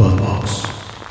Podbox.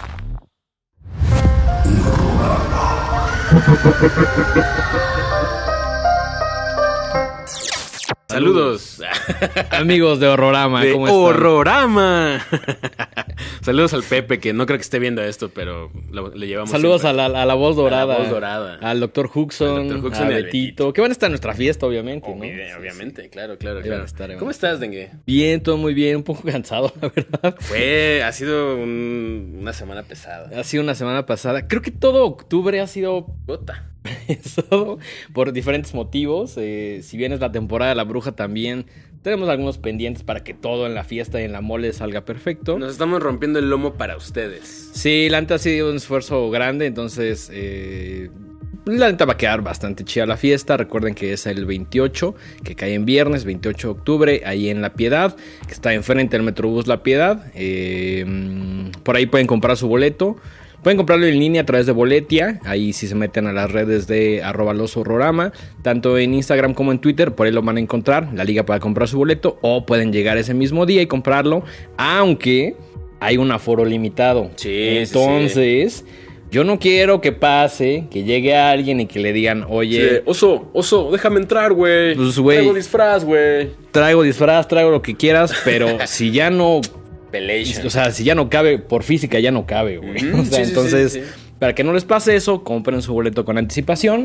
Saludos, amigos de Horrorama, de ¿cómo están? Horrorama. Saludos al Pepe, que no creo que esté viendo esto, pero le llevamos. Saludos siempre. a la voz dorada. A la voz dorada. Al Dr. Huxon, a Betito, que van a estar en nuestra fiesta, obviamente, ¿no? Obviamente, claro. ¿Cómo Estar. estás, Dengue? Bien, todo muy bien, un poco cansado, la verdad. Ha sido una semana pesada. Ha sido una semana pasada. Creo que todo octubre ha sido Puta. pesado por diferentes motivos. Si bien es la temporada de la bruja, también tenemos algunos pendientes para que todo en la fiesta y en la mole salga perfecto. Nos estamos rompiendo el lomo para ustedes. Sí, la neta ha sido un esfuerzo grande, entonces la neta va a quedar bastante chida la fiesta. Recuerden que es el 28, que cae en viernes, 28 de octubre, ahí en La Piedad, que está enfrente del Metrobús La Piedad. Por ahí pueden comprar su boleto. Pueden comprarlo en línea a través de Boletia. Ahí si se meten a las redes de @loshorrorama, tanto en Instagram como en Twitter, por ahí lo van a encontrar, la liga para comprar su boleto. O pueden llegar ese mismo día y comprarlo, aunque hay un aforo limitado. Sí, entonces, yo no quiero que pase, que llegue alguien y que le digan, oye... Sí. Oso, déjame entrar, güey. Pues, güey. Traigo disfraz, güey. Traigo disfraz, traigo lo que quieras, pero si ya no... Pelation. O sea, si ya no cabe, por física ya no cabe, güey. O sea, entonces, sí. para que no les pase eso, compren su boleto con anticipación.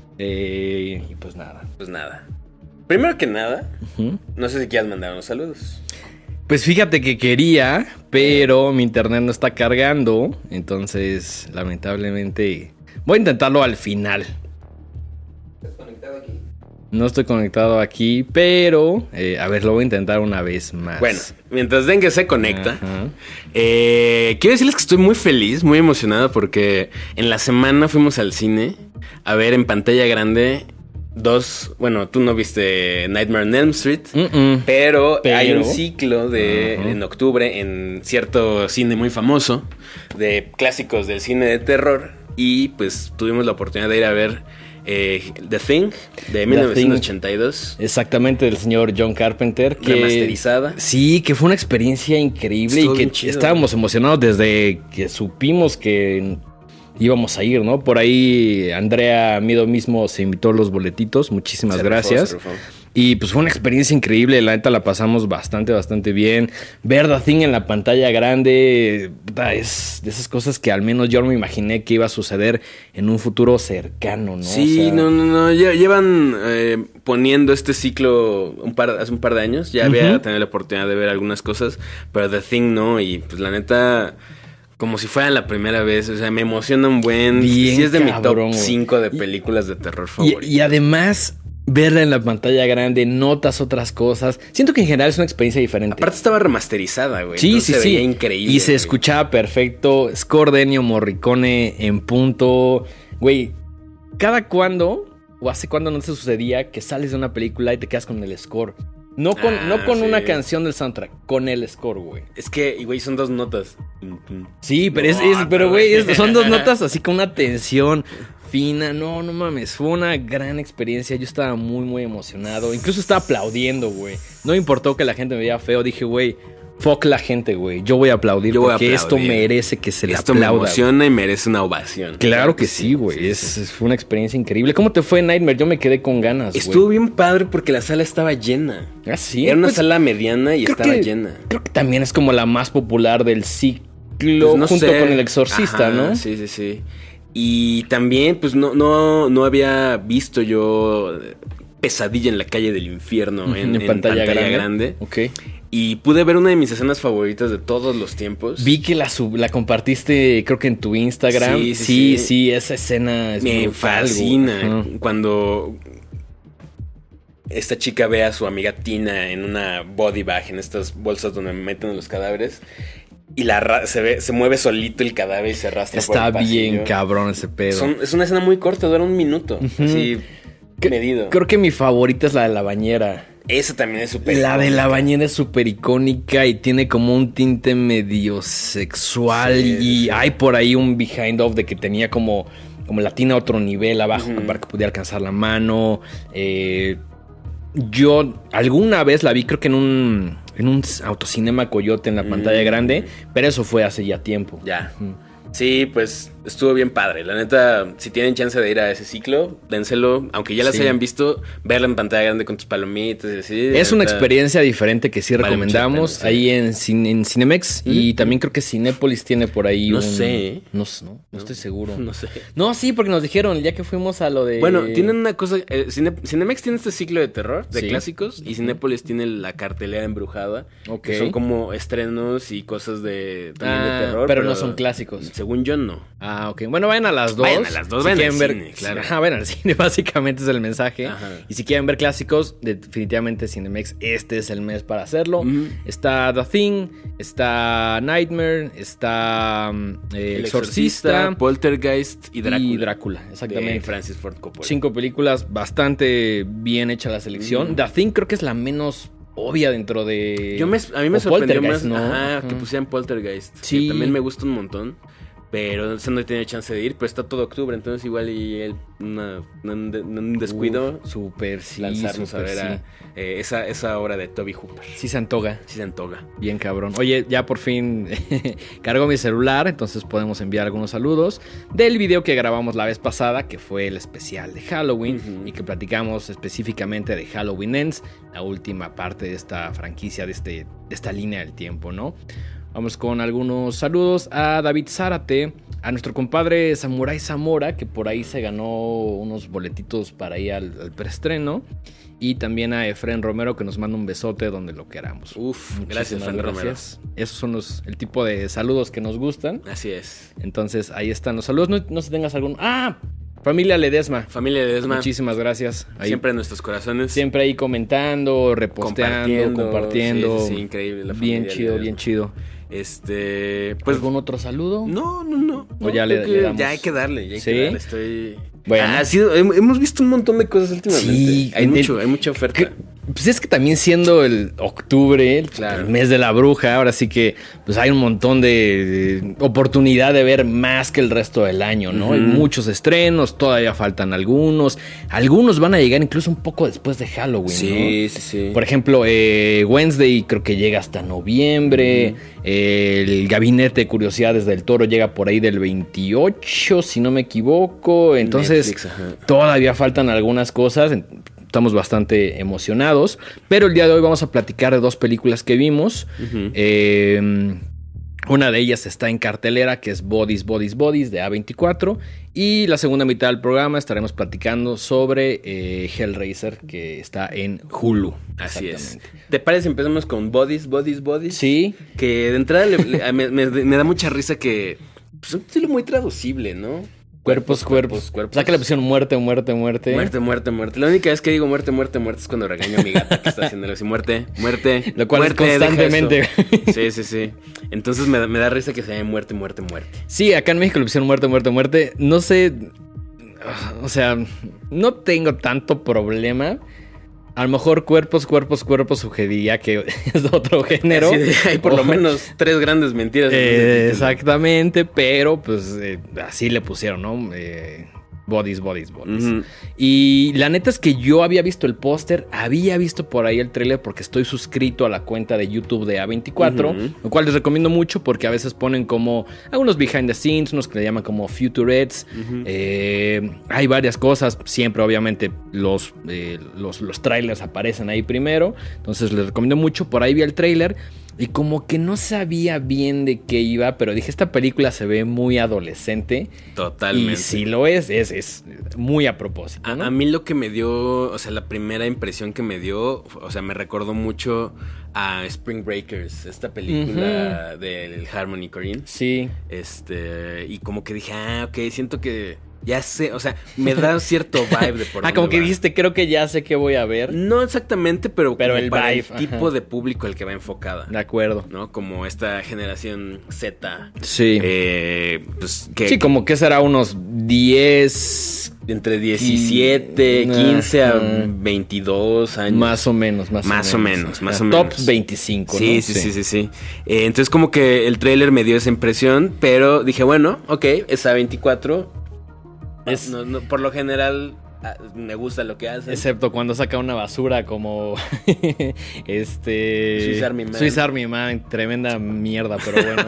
Y pues nada. Pues nada. Primero que nada, no sé si quieras mandar unos saludos. Pues fíjate que quería, pero mi internet no está cargando. Entonces, lamentablemente, voy a intentarlo al final. ¿Estás conectado aquí? No estoy conectado aquí, pero a ver, lo voy a intentar una vez más. Bueno, mientras Dengue se conecta, quiero decirles que estoy muy feliz, muy emocionado porque en la semana fuimos al cine a ver en pantalla grande bueno, tú no viste Nightmare on Elm Street, pero hay un ciclo en octubre en cierto cine muy famoso de clásicos del cine de terror y pues tuvimos la oportunidad de ir a ver The Thing de 1982. Exactamente, del señor John Carpenter. Remasterizada. Sí, que fue una experiencia increíble. Estuvo y bien que chido, estábamos emocionados desde que supimos que íbamos a ir, ¿no? Por ahí Andrea Mido mismo se invitó los boletitos. Muchísimas gracias. Se rifó. Y pues fue una experiencia increíble, la neta la pasamos bastante bien. Ver The Thing en la pantalla grande es de esas cosas que al menos yo no me imaginé que iba a suceder en un futuro cercano, ¿no? Sí, o sea, no. Llevan poniendo este ciclo hace un par de años. Ya había tenido la oportunidad de ver algunas cosas, pero The Thing no. Y pues la neta, como si fuera la primera vez. O sea, me emociona un buen. Bien, sí, es de cabrón, mi top 5 de películas de terror favoritas. Y además, verla en la pantalla grande, notas otras cosas. Siento que en general es una experiencia diferente. Aparte estaba remasterizada, güey. Sí. Se veía increíble. Y se escuchaba perfecto. Score de Ennio Morricone en punto. Güey, ¿cada cuándo o hace cuándo no se sucedía que sales de una película y te quedas con el score? No con una canción del soundtrack, con el score, güey. Es que, güey, son dos notas. Sí, pero güey, son dos notas así con una tensión fina. No mames, fue una gran experiencia. Yo estaba muy emocionado. Incluso estaba aplaudiendo, güey. No me importó que la gente me veía feo. Dije, güey, fuck la gente, güey. Yo voy a aplaudir porque esto merece que se le aplauda. Esto me emociona y merece una ovación. Claro que sí, güey. Fue una experiencia increíble. ¿Cómo te fue Nightmare? Yo me quedé con ganas, güey. Estuvo bien padre porque la sala estaba llena. ¿Ah, sí? Era una sala mediana y estaba llena. Creo que también es como la más popular del ciclo, pues no junto con El Exorcista, ¿no? Sí. Y también, pues no había visto yo Pesadilla en la calle del infierno en pantalla grande. Ok. Y pude ver una de mis escenas favoritas de todos los tiempos. Vi que la compartiste, creo que en tu Instagram. Sí, esa escena es me fascina. Cuando esta chica ve a su amiga Tina en una body bag, en estas bolsas donde meten los cadáveres. Y se mueve solito el cadáver y se arrastra por el pasillo. Está bien cabrón ese pedo. Es una escena muy corta, dura 1 minuto. Así medido. Creo que mi favorita es la de la bañera. Esa también es súper icónica. La de la bañera es súper icónica y tiene como un tinte medio sexual. Sí. Hay por ahí un behind of de que tenía como la tina a otro nivel abajo para que pudiera alcanzar la mano. Yo alguna vez la vi, creo que en en un autocinema Coyote en la pantalla grande, pero eso fue hace ya tiempo. Ya. Sí, pues estuvo bien padre. La neta, si tienen chance de ir a ese ciclo, dénselo. Aunque ya las hayan visto, verla en pantalla grande con tus palomitas y así. Es una experiencia diferente que sí recomendamos. Pena, sí. Ahí en Cinemex. Y también creo que Cinépolis tiene por ahí No sé. No estoy seguro. No sé. No, sí, porque nos dijeron, ya que fuimos a lo de... Bueno, tienen una cosa... Cinemex tiene este ciclo de terror, de clásicos. Y Cinépolis tiene la cartelera embrujada. Ok. Que son como estrenos y cosas también de terror. Pero no son clásicos. Según yo, no. Ah, ok. Bueno, vayan a las dos. Vayan a las dos, vayan al cine, claro. Ajá, vayan al cine, básicamente es el mensaje. Ajá. Y si quieren ver clásicos, definitivamente Cinemex, este es el mes para hacerlo. Está The Thing, está Nightmare, está El Exorcista, Poltergeist y Drácula, exactamente. De Francis Ford Coppola. 5 películas, bastante bien hecha la selección. The Thing creo que es la menos obvia dentro de... A mí me sorprendió más, ¿no? Que pusieran Poltergeist. Sí. Que también me gusta un montón. Pero no he tenido chance de ir, pero está todo octubre, entonces igual y un descuido. Súper, sí. Lanzarnos a ver esa obra de Toby Hooper. Sí se antoja. Sí se antoja. Bien cabrón. Oye, ya por fin cargo mi celular, entonces podemos enviar algunos saludos del video que grabamos la vez pasada, que fue el especial de Halloween, y que platicamos específicamente de Halloween Ends, la última parte de esta franquicia, de esta línea del tiempo, ¿no? Vamos con algunos saludos a David Zárate, a nuestro compadre Samurai Zamora, que por ahí se ganó unos boletitos para ir al preestreno. Y también a Efren Romero, que nos manda un besote donde lo queramos. Gracias, Efren Romero. Esos son el tipo de saludos que nos gustan. Así es. Entonces, ahí están los saludos. No sé si tengas algún... Familia Ledesma. Familia Ledesma. Muchísimas gracias. Ahí, siempre en nuestros corazones. Siempre ahí comentando, reposteando, compartiendo. Sí, increíble la familia. Bien chido. Pues, ¿algún otro saludo? No. O ya le damos. Ya hay que darle, ¿Sí? Bueno. Hemos visto un montón de cosas últimamente. Sí, hay mucha oferta. Pues es que también siendo el octubre, el mes de la bruja, ahora sí que pues hay un montón de oportunidad de ver más que el resto del año, ¿no? Hay muchos estrenos, todavía faltan algunos. Algunos van a llegar incluso un poco después de Halloween, ¿no? Sí. Por ejemplo, Wednesday creo que llega hasta noviembre. El Gabinete de Curiosidades del Toro llega por ahí del 28, si no me equivoco. Entonces, Netflix, todavía faltan algunas cosas. Estamos bastante emocionados, pero el día de hoy vamos a platicar de 2 películas que vimos. Una de ellas está en cartelera, que es Bodies de A24. Y la segunda mitad del programa estaremos platicando sobre Hellraiser, que está en Hulu. Así es. ¿Te parece si empezamos con Bodies? Sí. Que de entrada me da mucha risa que... Pues es un estilo muy traducible, ¿no? Cuerpos. O sea que le pusieron muerte. Muerte. La única vez que digo muerte es cuando regaño a mi gata que está haciéndolo así, muerte. Lo cual muerte, es constantemente. Sí. Entonces me da risa que se llame muerte. Sí, acá en México le pusieron muerte. No sé, o sea, no tengo tanto problema. A lo mejor cuerpos sugeriría que es otro género. Sí, hay por lo menos 3 grandes mentiras. Exactamente, pero pues así le pusieron, ¿no? Bodies. Y la neta es que yo había visto el póster, había visto por ahí el tráiler porque estoy suscrito a la cuenta de YouTube de A24, lo cual les recomiendo mucho porque a veces ponen como algunos behind the scenes, unos que le llaman como featurettes. Hay varias cosas, siempre obviamente los trailers aparecen ahí primero, entonces les recomiendo mucho. Por ahí vi el tráiler y como que no sabía bien de qué iba, pero dije, esta película se ve muy adolescente. Totalmente. Y si lo es muy a propósito, ¿no? A mí lo que me dio, o sea, la primera impresión que me dio, o sea, me recordó mucho a Spring Breakers, esta película del Harmony Korine. Sí. Y como que dije, ok, siento que... Ya sé, o sea, me da cierto vibe de por dónde como que va. Dijiste, creo que ya sé qué voy a ver. No exactamente, pero el para vibe, el tipo de público al que va enfocada. De acuerdo. ¿No? Como esta generación Z. Sí. Pues, como que será unos 10... Entre 17, 15 a 22 años. Más o menos. Top 25, sí, ¿no? Sí. Entonces como que el tráiler me dio esa impresión, pero dije, bueno, ok, es A24. Por lo general, me gusta lo que hace. Excepto cuando saca una basura como Swiss Army Man, tremenda mierda, pero bueno.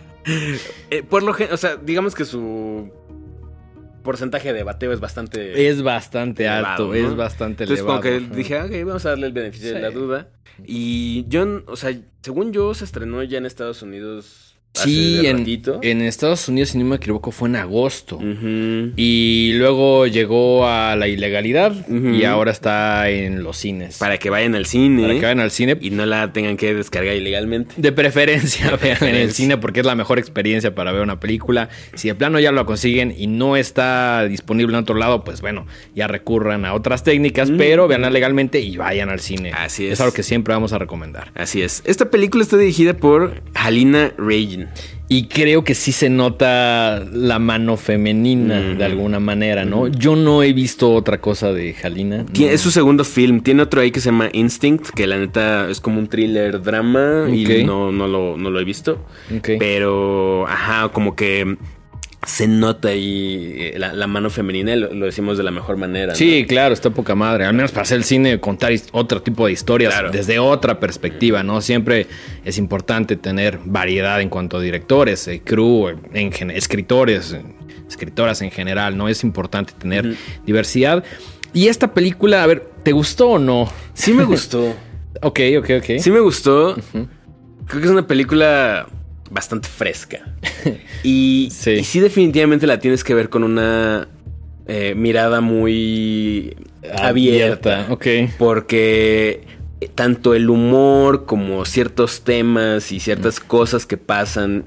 O sea, digamos que su porcentaje de bateo es bastante alto, ¿no? Es bastante Entonces, elevado. Entonces como que dije, ok, vamos a darle el beneficio de la duda. Y yo, o sea, según yo, se estrenó ya en Estados Unidos. Sí, en Estados Unidos, si no me equivoco, fue en agosto. Y luego llegó a la ilegalidad y ahora está en los cines. Para que vayan al cine. Para que vayan al cine. Y no la tengan que descargar ilegalmente. De preferencia, vean en el cine porque es la mejor experiencia para ver una película. Si de plano ya lo consiguen y no está disponible en otro lado, pues bueno, ya recurran a otras técnicas, pero veanla legalmente y vayan al cine. Así es. Es algo que siempre vamos a recomendar. Así es. Esta película está dirigida por Halina Reijn. Y creo que sí se nota la mano femenina de alguna manera, ¿no? Yo no he visto otra cosa de Halina. Es su segundo film. Tiene otro ahí que se llama Instinct, que la neta es como un thriller drama y no lo he visto. Pero, como que se nota ahí la mano femenina, lo decimos de la mejor manera, ¿no? Sí, claro, está poca madre. Al menos para hacer el cine, contar otro tipo de historias desde otra perspectiva, ¿no? Siempre es importante tener variedad en cuanto a directores, crew, escritores, escritoras en general, ¿no? Es importante tener diversidad. Y esta película, a ver, ¿te gustó o no? Sí me gustó. Ok. Sí me gustó. Creo que es una película bastante fresca. Y sí, definitivamente la tienes que ver con una mirada muy abierta. Porque tanto el humor como ciertos temas y ciertas cosas que pasan,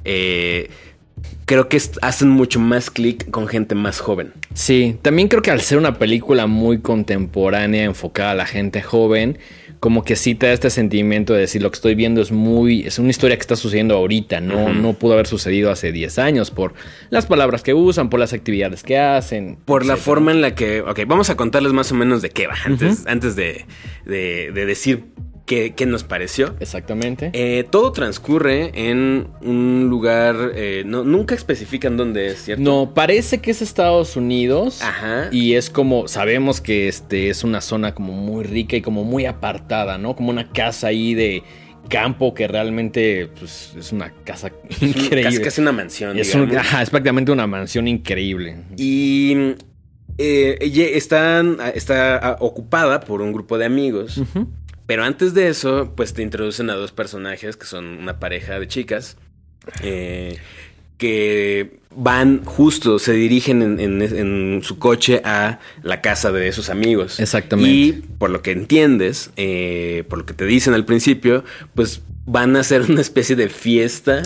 creo que hacen mucho más clic con gente más joven. Sí, también creo que al ser una película muy contemporánea, enfocada a la gente joven, como que sí te da este sentimiento de decir lo que estoy viendo es una historia que está sucediendo ahorita, no pudo haber sucedido hace 10 años por las palabras que usan, por las actividades que hacen. Por etcétera. La forma en la que... Ok, vamos a contarles más o menos de qué va antes de decir qué nos pareció. Exactamente. Todo transcurre en un lugar... nunca especifican dónde es, ¿cierto? No, parece que es Estados Unidos. Y es como... Sabemos que es una zona como muy rica y como muy apartada, ¿no? Como una casa ahí de campo que realmente pues, es una casa increíble. Casi una mansión, es prácticamente una mansión increíble. Y... está ocupada por un grupo de amigos. Pero antes de eso, pues te introducen a dos personajes que son una pareja de chicas que se dirigen en su coche a la casa de sus amigos. Exactamente. Y por lo que entiendes, por lo que te dicen al principio, pues van a hacer una especie de fiesta.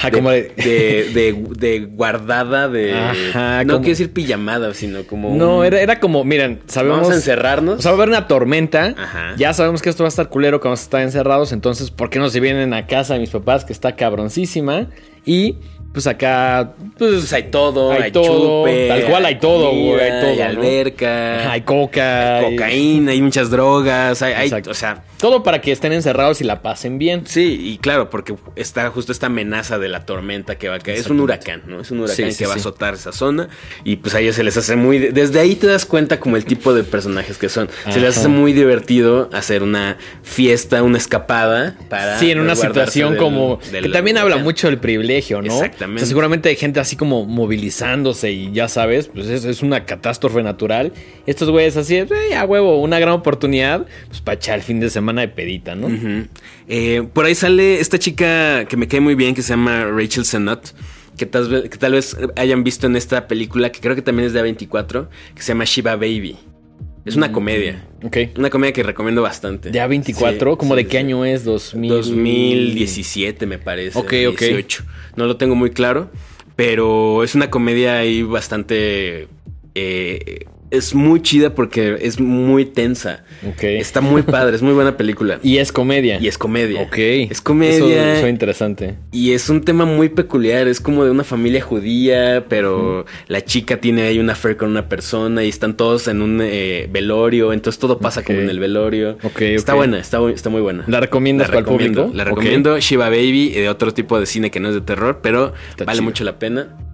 De guardada de... No quiero decir pijamada, sino como... No, era como, miren, sabemos... Vamos a encerrarnos. O sea, va a haber una tormenta. Ya sabemos que esto va a estar culero cuando vamos a estar encerrados. Entonces, ¿por qué no se vienen a casa de mis papás, que está cabroncísima? Y... pues acá... Pues hay todo, hay chupe, tal cual hay todo, güey. Hay todo, hay alberca. Hay coca. Hay cocaína, hay muchas drogas. O sea... todo para que estén encerrados y la pasen bien. Sí, y claro, porque está justo esta amenaza de la tormenta que va a caer. Es un huracán, ¿no? Es un huracán que va a azotar esa zona. Y pues a ellos se les hace muy... Desde ahí te das cuenta como el tipo de personajes que son. Se les hace muy divertido hacer una fiesta, una escapada para... Sí, en una situación como... que también habla mucho del privilegio, ¿no? Exactamente. O sea, seguramente hay gente así como movilizándose y ya sabes, pues es una catástrofe natural. Estos güeyes así, a huevo, una gran oportunidad pues para echar el fin de semana de pedita, ¿no? Por ahí sale esta chica que me cae muy bien, que se llama Rachel Sennott, que tal vez hayan visto en esta película, que creo que también es de A24, que se llama Shiva Baby. Es una comedia. Una comedia que recomiendo bastante. ¿De A24? ¿Cómo de qué año es? 2017 me parece. 18. No lo tengo muy claro, pero es una comedia ahí bastante... es muy chida porque es muy tensa. Está muy padre, es muy buena película. Y es comedia. Es comedia. Eso es interesante. Y es un tema muy peculiar. Es como de una familia judía, pero la chica tiene ahí una affair con una persona y están todos en un velorio. Entonces todo pasa como en el velorio. Está buena, está muy buena. ¿La recomiendas para el público? La recomiendo. Shiva Baby, de otro tipo de cine que no es de terror, pero vale mucho la pena.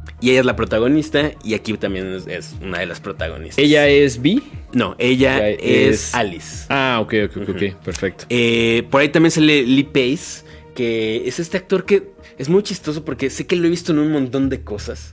Y ella es la protagonista y aquí también es una de las protagonistas. ¿Ella es Vi? No, ella es Alice. Ah, ok, perfecto. Por ahí también sale Lee Pace, que es este actor que es muy chistoso porque sé que lo he visto en un montón de cosas.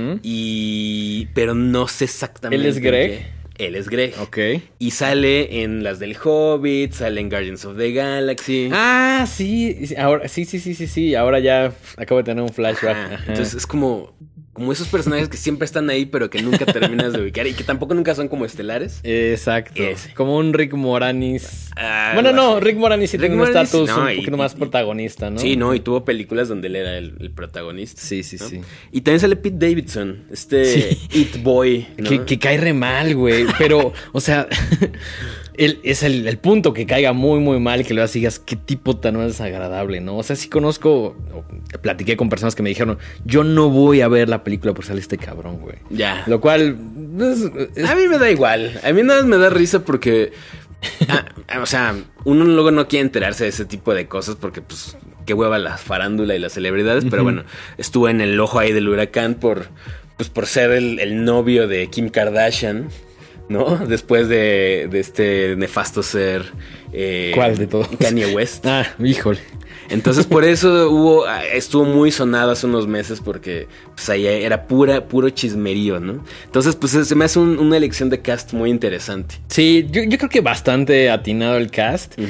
Pero no sé exactamente. ¿Él es Greg? Él es Greg. Ok. Y sale en las del Hobbit, sale en Guardians of the Galaxy. Ah, sí. Ahora, sí. Ahora ya acabo de tener un flashback. Ajá. Entonces es como esos personajes que siempre están ahí, pero que nunca terminas de ubicar y que tampoco nunca son como estelares. Exacto. Ese. Como un Rick Moranis. Bueno, no, Rick Moranis sí tiene un estatus un poquito más y, protagonista, ¿no? Sí, no, y tuvo películas donde él era el protagonista. Sí. ¿no? Y también sale Pete Davidson, It Boy, ¿no? Que cae re mal, güey. Pero, o sea, él es el punto que caiga muy, muy mal, que luego sigas qué tipo tan más desagradable, ¿no? O sea, sí platiqué con personas que me dijeron, yo no voy a ver la película por salir este cabrón, güey. Ya. Lo cual... A mí me da igual. A mí nada más me da risa porque... o sea, uno luego no quiere enterarse de ese tipo de cosas porque, pues, qué hueva la farándula y las celebridades. Pero bueno, estuvo en el ojo ahí del huracán por ser el novio de Kim Kardashian, ¿no? Después de este nefasto ser... ¿Cuál de todos? Kanye West. Ah, híjole. Entonces por eso estuvo muy sonado hace unos meses porque pues ahí era puro chismerío, ¿no? Entonces pues se me hace una elección de cast muy interesante. Sí, yo creo que bastante atinado el cast.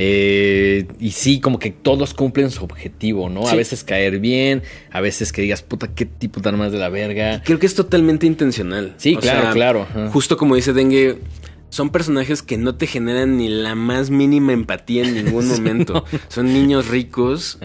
Y sí, como que todos cumplen su objetivo, ¿no? Sí. A veces caer bien, a veces que digas, puta, qué tipo tan más de la verga. Creo que es totalmente intencional. Sí, claro. Justo como dice Dengue, son personajes que no te generan ni la más mínima empatía en ningún momento. No. Son niños ricos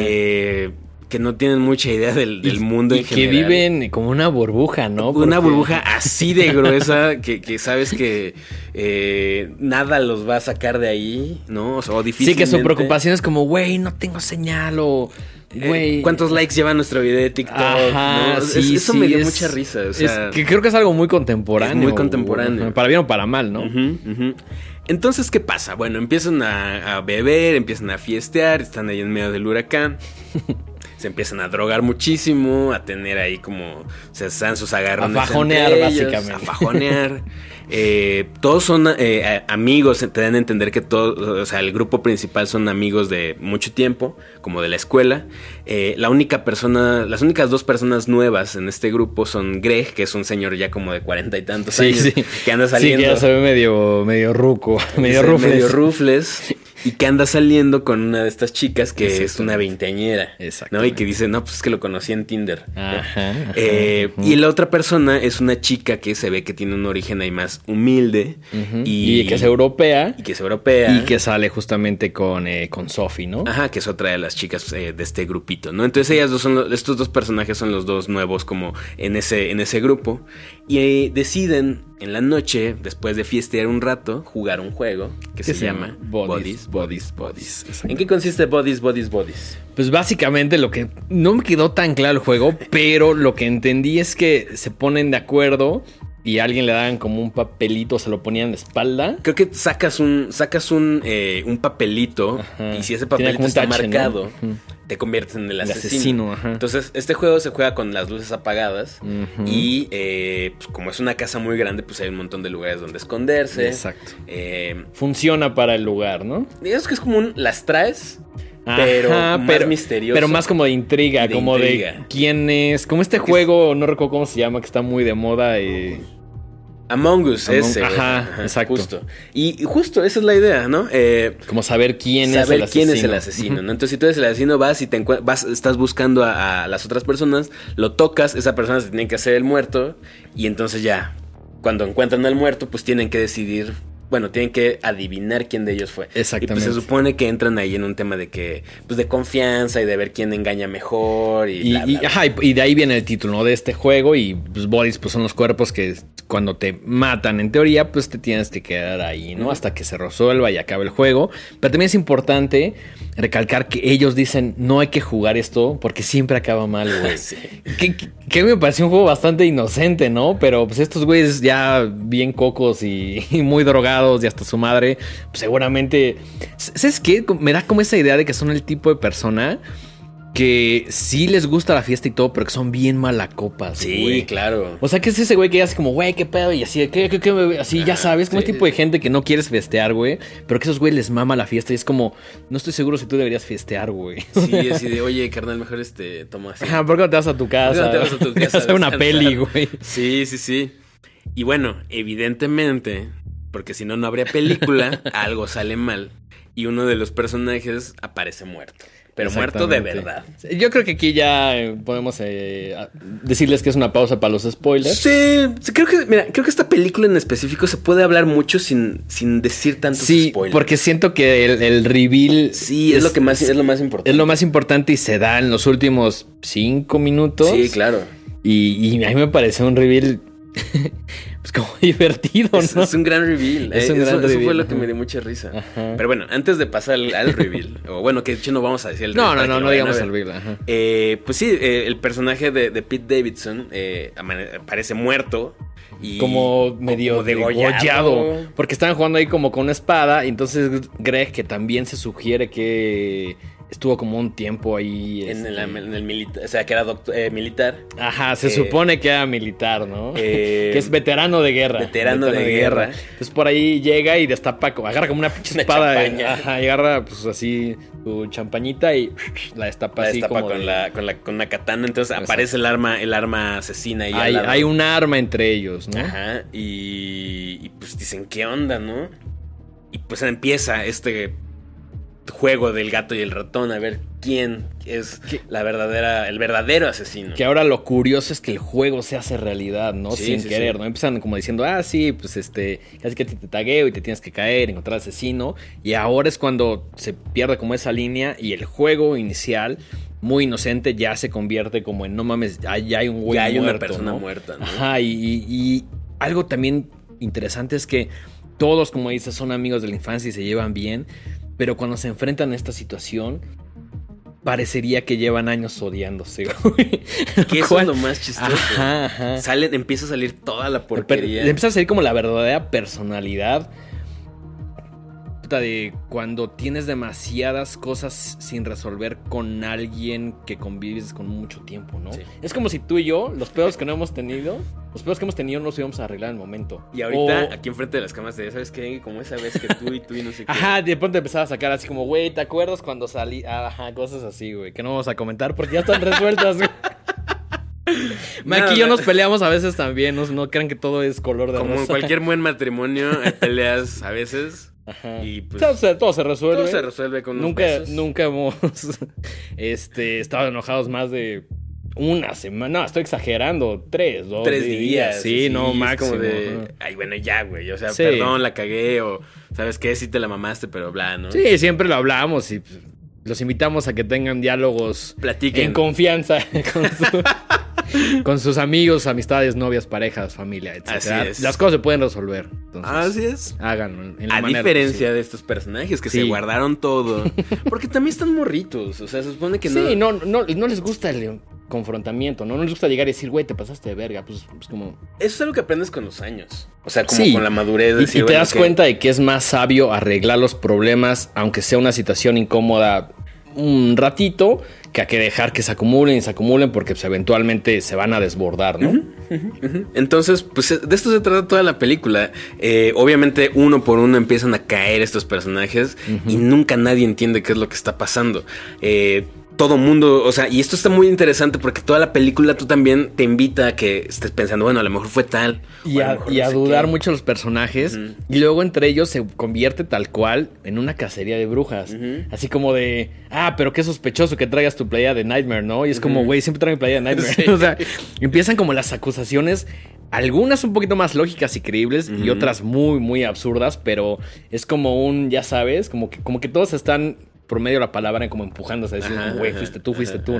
que no tienen mucha idea del mundo en general. Que viven como una burbuja, ¿no? Una burbuja así de gruesa que sabes que nada los va a sacar de ahí, ¿no? O difícilmente. Sí, que su preocupación es como, güey, no tengo señal o... ¿Cuántos likes lleva nuestro video de TikTok? Ajá, ¿no? sí, eso me dio mucha risa. O sea, es que creo que es algo muy contemporáneo. Es muy contemporáneo. Para bien o para mal, ¿no? Entonces, ¿qué pasa? Bueno, empiezan a beber, empiezan a fiestear, están ahí en medio del huracán. Se empiezan a drogar muchísimo, a tener ahí como... Se dan sus agarrones. A fajonear, básicamente. A fajonear. Todos son amigos, te dan a entender que todos, o sea, el grupo principal son amigos de mucho tiempo, como de la escuela. Las únicas dos personas nuevas en este grupo son Greg, que es un señor ya como de 40 y tantos años, que anda saliendo. Sí, que ya se ve medio ruco, medio rufles. Y que anda saliendo con una de estas chicas que es una veinteañera, ¿no? Y que dice, no, pues es que lo conocí en Tinder. Ajá. Y la otra persona es una chica que se ve que tiene un origen ahí más humilde. Y que es europea. Y que sale justamente con Sophie, ¿no? Ajá, que es otra de las chicas de este grupito, ¿no? Entonces estos dos personajes son los dos nuevos como en ese grupo. Y deciden en la noche, después de fiestear un rato, jugar un juego que se llama Bodies. ¿En qué consiste Bodies? Pues básicamente lo que no me quedó tan claro el juego, pero lo que entendí es que se ponen de acuerdo y a alguien le daban como un papelito, se lo ponían en la espalda. Creo que sacas un papelito. Ajá. Y si ese papelito está marcado, ¿no? Te conviertes en el asesino. Entonces, este juego se juega con las luces apagadas. Y pues, como es una casa muy grande, pues hay un montón de lugares donde esconderse. Exacto. Funciona para el lugar, ¿no? Digamos que es como las traes. Pero más misterioso. Pero más como de intriga, de quién es. Como este juego, no recuerdo cómo se llama, que está muy de moda. Among Us, ese. Ajá, exacto. Justo. Y justo esa es la idea, ¿no? Como saber quién es el asesino. ¿No? Entonces, si tú eres el asesino, vas y estás buscando a las otras personas, lo tocas, esa persona se tiene que hacer el muerto. Y entonces ya, cuando encuentran al muerto, pues tienen que decidir. Bueno, tienen que adivinar quién de ellos fue. Exactamente. Y pues se supone que entran ahí en un tema de que, pues de confianza y de ver quién engaña mejor y bla, bla, bla. Ajá, y de ahí viene el título, ¿no? De este juego. Y pues bodies, pues son los cuerpos que cuando te matan, en teoría, pues te tienes que quedar ahí, ¿no? Hasta que se resuelva y acabe el juego. Pero también es importante recalcar que ellos dicen, no hay que jugar esto porque siempre acaba mal, güey. Sí. Que me pareció un juego bastante inocente, ¿no? Pero pues estos güeyes ya bien cocos y muy drogados y hasta su madre, pues seguramente... ¿Sabes qué? Me da como esa idea de que son el tipo de persona que sí les gusta la fiesta y todo, pero que son bien malacopas, Sí, güey. claro. O sea, que es ese güey que hace como, güey, qué pedo, y así, así, ya sabes, como sí. ese tipo de gente que no quieres festear, güey, pero que esos güey les mama la fiesta y es como, no estoy seguro si tú deberías festear, güey. Sí, así de, oye, carnal, mejor toma así. Ajá, ¿por qué no te vas a tu casa? ¿Por qué no te vas a tu casa a hacer una descansar? peli, güey. Sí, sí, sí. Y bueno, evidentemente, porque si no, no habría película, algo sale mal. Y uno de los personajes aparece muerto. Pero muerto de verdad. Yo creo que aquí ya podemos decirles que es una pausa para los spoilers. Sí, creo que esta película en específico se puede hablar mucho sin decir tantos spoilers. Porque siento que el reveal... Sí, es lo más importante. Es lo más importante y se da en los últimos 5 minutos. Sí, claro. Y a mí me pareció un reveal... pues como divertido, ¿no? Es un gran reveal. Es un gran reveal. Eso fue lo que me dio mucha risa. Ajá. Pero bueno, antes de pasar al reveal, o bueno, que de hecho no vamos a decir el reveal. No digamos el reveal. Ajá. Pues sí, el personaje de Pete Davidson aparece muerto. Y como medio degollado. Porque estaban jugando ahí como con una espada. Y entonces Greg, que también se sugiere que estuvo como un tiempo ahí. En el militar. O sea, que era militar. Ajá, se supone que era militar, ¿no? Que es veterano de guerra. Veterano de guerra. Entonces por ahí llega y destapa, agarra como una pinche espada. Ajá, y agarra pues así su champañita y la destapa así. La destapa como con una katana. Entonces aparece el arma asesina ahí. Hay un arma entre ellos, ¿no? Ajá. Y pues dicen, ¿qué onda, no? Y pues empieza este juego del gato y el ratón, a ver quién es el verdadero asesino. Que ahora lo curioso es que el juego se hace realidad, ¿no? Sí, sin querer, ¿no? Empiezan como diciendo, sí, pues casi que te tagueo y te tienes que caer, encontrar al asesino. Y ahora es cuando se pierde como esa línea y el juego inicial, muy inocente, ya se convierte como en, no mames, ya hay un güey muerto, hay una persona muerta, ¿no? Ajá, y algo también interesante es que todos, como dices, son amigos de la infancia y se llevan bien. Pero cuando se enfrentan a esta situación, parecería que llevan años odiándose, güey. Que eso es lo más chistoso. Ajá. Empieza a salir toda la porquería. Empieza a salir como la verdadera personalidad de cuando tienes demasiadas cosas sin resolver con alguien que convives con mucho tiempo, ¿no? Sí. Es como si tú y yo, los pedos que hemos tenido no los íbamos a arreglar en el momento. Y ahorita, aquí enfrente de las cámaras, ¿sabes qué? Como esa vez que tú y no sé qué. Ajá, de pronto empezaba a sacar así como, güey, ¿te acuerdas cuando salí? Ajá, cosas así, güey, que no vamos a comentar porque ya están resueltas, güey. Aquí yo nos peleamos a veces también, no crean que todo es color de rosa. Como en cualquier buen matrimonio, hay peleas a veces. Ajá. Y pues, todo se resuelve. Todo se resuelve con unos besos. Nunca hemos estado enojados más de una semana. No, estoy exagerando. 3 días. Sí, no, máximo. Como de, ay, bueno, ya, güey. O sea, sí. Perdón, la cagué. O, ¿sabes qué? Sí te la mamaste, pero bla, ¿no? Sí, siempre lo hablamos y pues, los invitamos a que tengan diálogos. Platiquen. En confianza con sus amigos, amistades, novias, parejas, familia, etc. Así es. Las cosas se pueden resolver. Entonces, así es. Háganlo. A diferencia de estos personajes que se guardaron todo. Porque también están morritos. O sea, se supone que no. Sí, no les gusta el confrontamiento, ¿no? No les gusta llegar y decir, güey, te pasaste de verga. Pues como. Eso es algo que aprendes con los años. O sea, como con la madurez. De decir, y te das cuenta de que es más sabio arreglar los problemas, aunque sea una situación incómoda un ratito, que hay que dejar que se acumulen, porque pues, eventualmente se van a desbordar, ¿no? Entonces, pues de esto se trata toda la película. Obviamente, uno por uno empiezan a caer estos personajes y nunca nadie entiende qué es lo que está pasando. Todo mundo, o sea, y esto está muy interesante porque toda la película tú también te invita a que estés pensando, bueno, a lo mejor fue tal. Y a dudar mucho los personajes. Y luego entre ellos se convierte tal cual en una cacería de brujas. Así como de, pero qué sospechoso que traigas tu playa de Nightmare, ¿no? Y es como, güey, siempre traigo mi playa de Nightmare. Sí. O sea, empiezan como las acusaciones, algunas un poquito más lógicas y creíbles y otras muy, muy absurdas, pero es como ya sabes, como que todos están por medio de la palabra como empujándose a decir, güey, fuiste tú, ¿no?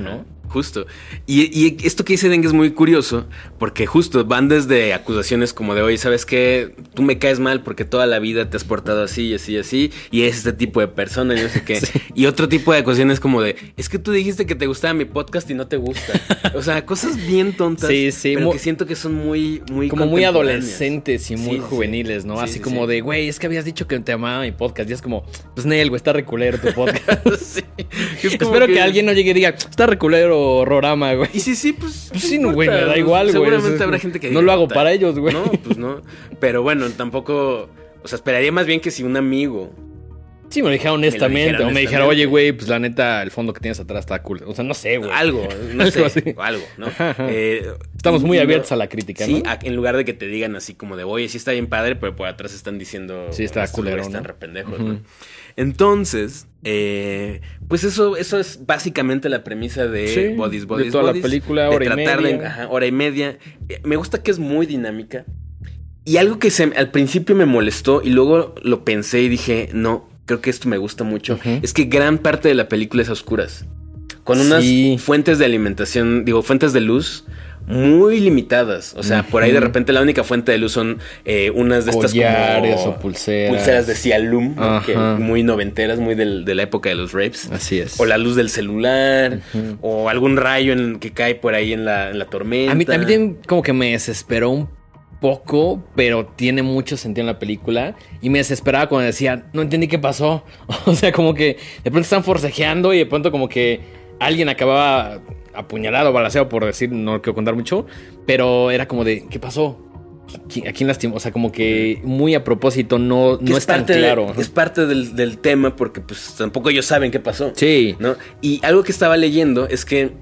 justo. Y esto que dice Dengue es muy curioso, porque justo van desde acusaciones como de, oye, ¿sabes qué? Tú me caes mal porque toda la vida te has portado así y así y así, y es este tipo de persona y no sé qué. Sí. Y otro tipo de acusaciones como de, es que tú dijiste que te gustaba mi podcast y no te gusta. O sea, cosas bien tontas, pero que siento que son muy como muy adolescentes y muy juveniles, ¿no? Así como de, güey, es que habías dicho que te amaba mi podcast. Y es como, pues Nel, güey, está reculero tu podcast. Espero que alguien no llegue y diga, está reculero Rorama, güey. Y sí, pues sí, no, güey, me da igual, güey. Seguramente habrá gente que diga, no lo hago para ellos, güey. No, pues no. Pero bueno, tampoco, o sea, esperaría más bien que si un amigo... Sí, me lo dijera honestamente. O me dijera, oye, güey, pues la neta, el fondo que tienes atrás está cool. O sea, no sé, güey. Algo, no sé, algo, ¿no? Estamos muy abiertos a la crítica, ¿no? Sí, en lugar de que te digan así como de, oye, sí está bien padre, pero por atrás están diciendo... Sí, está culero, están rependejos, ¿no? Entonces, pues eso es básicamente la premisa de Bodies, de toda la película, hora y media. Hora y media. Me gusta que es muy dinámica. Y algo que al principio me molestó y luego lo pensé y dije, no, creo que esto me gusta mucho. Es que gran parte de la película es a oscuras. Con unas fuentes de alimentación, fuentes de luz muy limitadas. O sea, por ahí de repente la única fuente de luz son unas de estas collares o pulseras. Pulseras de Cialum, ¿no? Que muy noventeras, muy de la época de los rapes. Así es. O la luz del celular, o algún rayo que cae por ahí en la tormenta. A mí también como que me desesperó un poco, pero tiene mucho sentido en la película. Y me desesperaba cuando decía, no entendí qué pasó. O sea, como que de pronto están forcejeando y de pronto como que alguien acababa apuñalado, balaceado, por decir, no quiero contar mucho. Pero era como de, ¿qué pasó? ¿A quién lastimó? O sea, como que muy a propósito, no es tan claro. Es parte del tema porque pues tampoco ellos saben qué pasó. Sí. ¿No? Y algo que estaba leyendo es que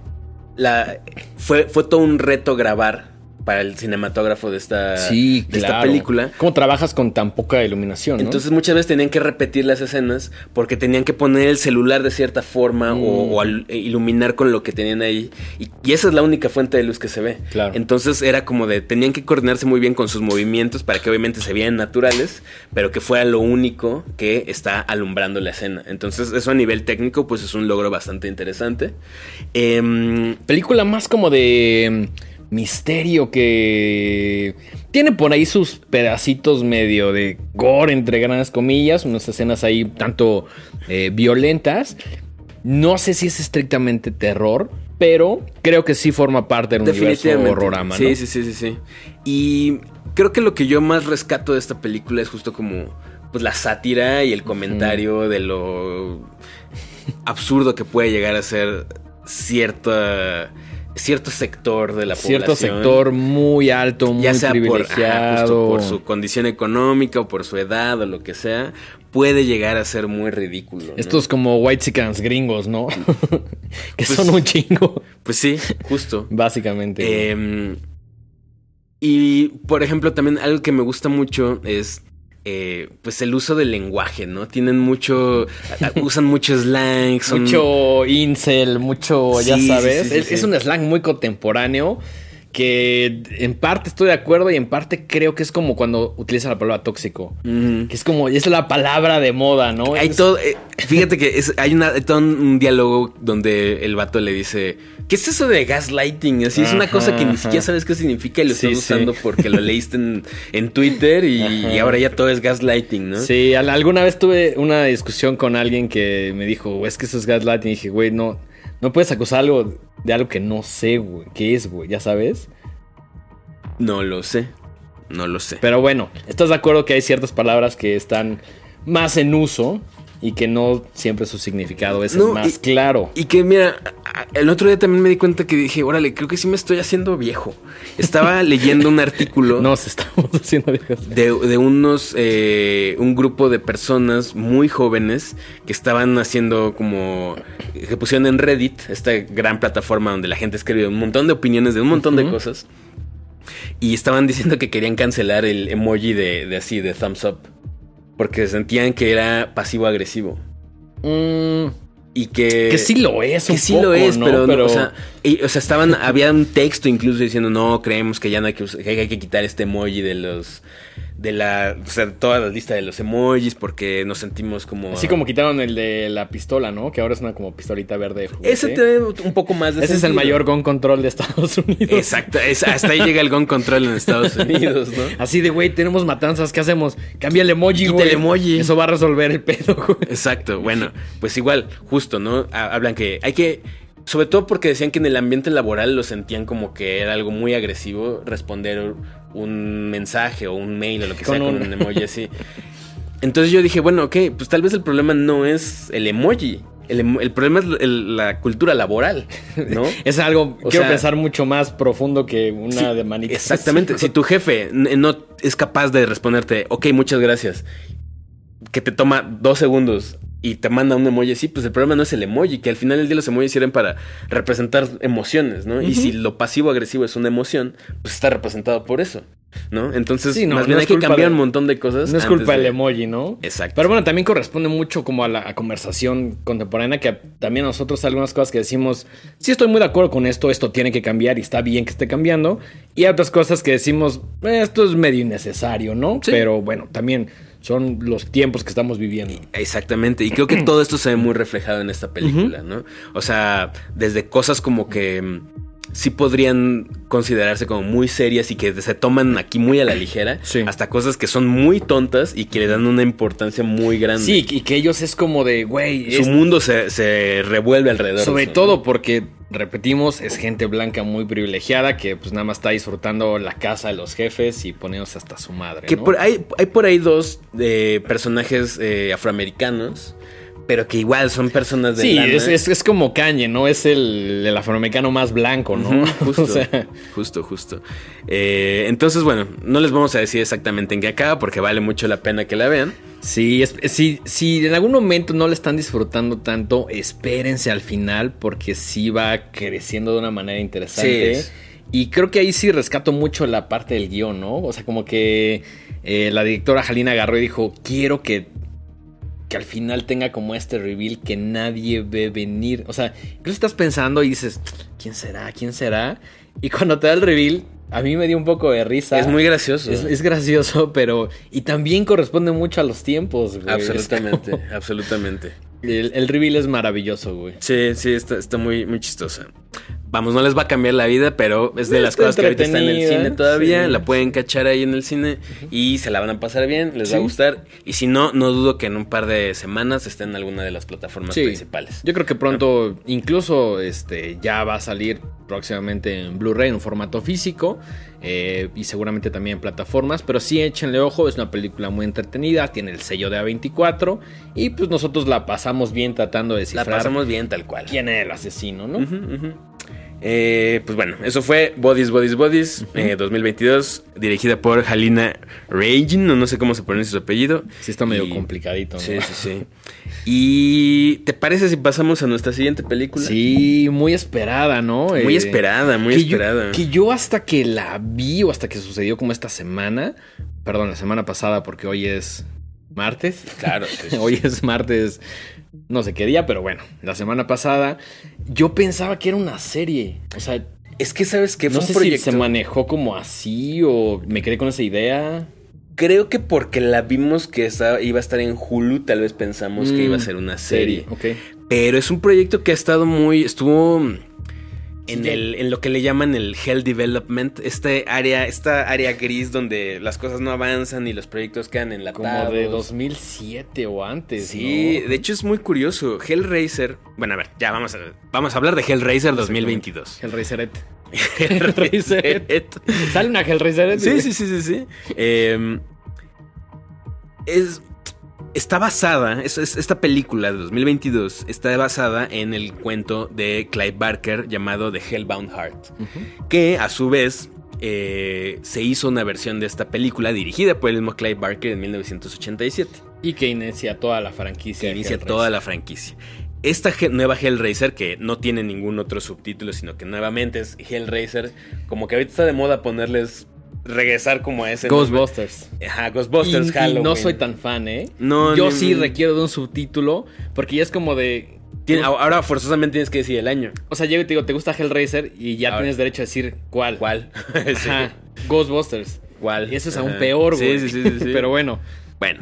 fue todo un reto grabar para el cinematógrafo de esta película. ¿Cómo trabajas con tan poca iluminación, no? Entonces muchas veces tenían que repetir las escenas porque tenían que poner el celular de cierta forma o iluminar con lo que tenían ahí. Y esa es la única fuente de luz que se ve. Claro. Entonces era como tenían que coordinarse muy bien con sus movimientos para que obviamente se vieran naturales, pero que fuera lo único que está alumbrando la escena. Entonces eso a nivel técnico pues es un logro bastante interesante. Película más como de... misterio, que tiene por ahí sus pedacitos medio de gore, entre grandes comillas, unas escenas ahí tanto violentas. No sé si es estrictamente terror, pero creo que sí forma parte del universo Horrorama, ¿no? Sí. Y creo que lo que yo más rescato de esta película es justo como pues la sátira y el comentario de lo absurdo que puede llegar a ser cierto sector de la población. Cierto sector muy alto, muy privilegiado. Por su condición económica o por su edad o lo que sea, puede llegar a ser muy ridículo, ¿no? Estos como whitexicans gringos, ¿no? Que pues, son un chingo. Pues sí, justo. Básicamente. Y, por ejemplo, también algo que me gusta mucho es... pues el uso del lenguaje, ¿no? Usan mucho slang. Mucho incel, mucho, ya sabes. Es un slang muy contemporáneo que en parte estoy de acuerdo y en parte creo que es como cuando utilizan la palabra tóxico. Que es como, es la palabra de moda, ¿no? Hay todo, fíjate que hay todo un diálogo donde el vato le dice, ¿qué es eso de gaslighting? Así es una cosa que ni siquiera sabes qué significa y lo estás usando porque lo leíste en Twitter y ahora ya todo es gaslighting, ¿no? Sí, alguna vez tuve una discusión con alguien que me dijo, es que eso es gaslighting. Y dije, güey, no puedes acusar de algo que no sé, güey. ¿Qué es, güey? ¿Ya sabes? No lo sé. Pero bueno, ¿estás de acuerdo que hay ciertas palabras que están más en uso y que no siempre su significado es el más claro? Y que, mira, el otro día también me di cuenta que dije, órale, creo que sí me estoy haciendo viejo. Estaba leyendo un artículo. Nos estamos haciendo viejos. De un grupo de personas muy jóvenes que estaban haciendo como... que pusieron en Reddit, esta gran plataforma donde la gente escribe un montón de opiniones de un montón de cosas. Y estaban diciendo que querían cancelar el emoji de thumbs up. Porque sentían que era pasivo-agresivo. Y que sí lo es, que sí lo es, ¿no? Pero o sea, había un texto incluso diciendo, no, creemos que ya no hay que quitar este emoji de o sea, toda la lista de los emojis porque nos sentimos como... Así como quitaron el de la pistola, ¿no? Que ahora es una como pistolita verde de juguete. Ese tiene un poco más de Ese sentido. es el mayor gun control de Estados Unidos. Exacto, hasta ahí llega el gun control en Estados Unidos, ¿no? Así de, güey, tenemos matanzas, ¿qué hacemos? Cambia el emoji, Quita güey. el emoji. Eso va a resolver el pedo, güey. Exacto, bueno, pues igual, justo, ¿no? Hablan que hay que... Sobre todo porque decían que en el ambiente laboral lo sentían como que era algo muy agresivo responder un mensaje o un mail o lo que sea con un emoji así. Entonces yo dije, bueno, ok, pues tal vez el problema no es el emoji. El problema es la cultura laboral, ¿no? Es algo, quiero pensar, mucho más profundo que una de manitas. Exactamente. Si tu jefe no es capaz de responderte, ok, muchas gracias, que te toma 2 segundos y te manda un emoji así, pues el problema no es el emoji, que al final del día los emojis sirven para representar emociones, ¿no? Y si lo pasivo-agresivo es una emoción, pues está representado por eso, ¿no? Entonces, sí, más bien hay que cambiar un montón de cosas. No es culpa del emoji, ¿no? Exacto. Pero bueno, también corresponde mucho como a la conversación contemporánea, que también nosotros algunas cosas que decimos, sí estoy muy de acuerdo con esto tiene que cambiar y está bien que esté cambiando. Y hay otras cosas que decimos, esto es medio innecesario, ¿no? Sí. Pero bueno, también son los tiempos que estamos viviendo. Exactamente. Y creo que todo esto se ve muy reflejado en esta película, ¿no? O sea, desde cosas como que sí podrían considerarse como muy serias y que se toman aquí muy a la ligera, sí, hasta cosas que son muy tontas y que le dan una importancia muy grande. Sí, y que ellos es como de, güey... Su mundo se revuelve alrededor. Sobre todo, ¿no? Porque, repetimos, es gente blanca muy privilegiada que pues nada más está disfrutando la casa de los jefes y poniéndose hasta su madre, que ¿no? hay por ahí 2 personajes afroamericanos, pero que igual son personas de lana. Es como Kanye, ¿no? Es el afroamericano más blanco, ¿no? Justo, o sea, justo. Entonces, bueno, no les vamos a decir exactamente en qué acaba porque vale mucho la pena que la vean. Sí, si en algún momento no la están disfrutando tanto, espérense al final porque sí va creciendo de una manera interesante. Sí. Y creo que ahí sí rescato mucho la parte del guión, ¿no? O sea, como que la directora Halina agarró y dijo, quiero que al final tenga como este reveal que nadie ve venir. O sea, incluso estás pensando y dices, ¿quién será? ¿Quién será? Y cuando te da el reveal, a mí me dio un poco de risa. Es muy gracioso. Es gracioso, pero... Y también corresponde mucho a los tiempos, güey. Absolutamente, como... absolutamente. El reveal es maravilloso, güey. Sí, está muy, muy chistosa. Vamos, no les va a cambiar la vida, pero es de las cosas que ahorita están en el cine todavía. Sí. La pueden cachar ahí en el cine y se la van a pasar bien, les va a gustar. Y si no, no dudo que en un par de semanas esté en alguna de las plataformas principales. Yo creo que pronto, incluso ya va a salir próximamente en Blu-ray, en un formato físico. Y seguramente también en plataformas. Pero sí, échenle ojo, es una película muy entretenida. Tiene el sello de A24. Y pues nosotros la pasamos bien tratando de descifrar. La pasamos bien tal cual. ¿Quién es el asesino, no? Pues bueno, eso fue Bodies 2022, dirigida por Halina Reijn, no sé cómo se pronuncia su apellido. Sí, está medio complicadito, ¿no? Sí. ¿Y te parece si pasamos a nuestra siguiente película? Sí, muy esperada, ¿no? Muy esperada. Que yo hasta que la vi o hasta que sucedió como esta semana, perdón, la semana pasada porque hoy es martes. Claro. Sí. Hoy es martes, no sé qué día, pero bueno, la semana pasada yo pensaba que era una serie. O sea, es que sabes que fue un proyecto. Si se manejó como así o me quedé con esa idea. Creo que porque la vimos que iba a estar en Hulu, tal vez pensamos que iba a ser una serie. Okay. Pero es un proyecto que estuvo en lo que le llaman el Hell Development, esta área gris donde las cosas no avanzan y los proyectos quedan enlatados. Como de 2007 o antes, sí, ¿no? De hecho es muy curioso. Hellraiser, bueno, a ver, ya vamos a hablar de Hellraiser 2022. Hellraiser. ¿Sale una Hellraiser? Sí. Está basada, esta película de 2022 está basada en el cuento de Clive Barker llamado The Hellbound Heart, que a su vez se hizo una versión de esta película dirigida por el mismo Clive Barker en 1987. Y que inicia toda la franquicia. Esta nueva Hellraiser, que no tiene ningún otro subtítulo, sino que nuevamente es Hellraiser, como que ahorita está de moda regresar como a ese Ghostbusters. Ajá, Ghostbusters, Halloween. Y no soy tan fan, No, yo sí requiero de un subtítulo, porque ya es como de... Ahora forzosamente tienes que decir el año. O sea, llego y te digo, ¿te gusta Hellraiser? Y ya tienes derecho a decir ¿cuál? Sí. Ajá, Ghostbusters. ¿Cuál? Y eso es aún peor, güey. Sí. Pero bueno. Bueno.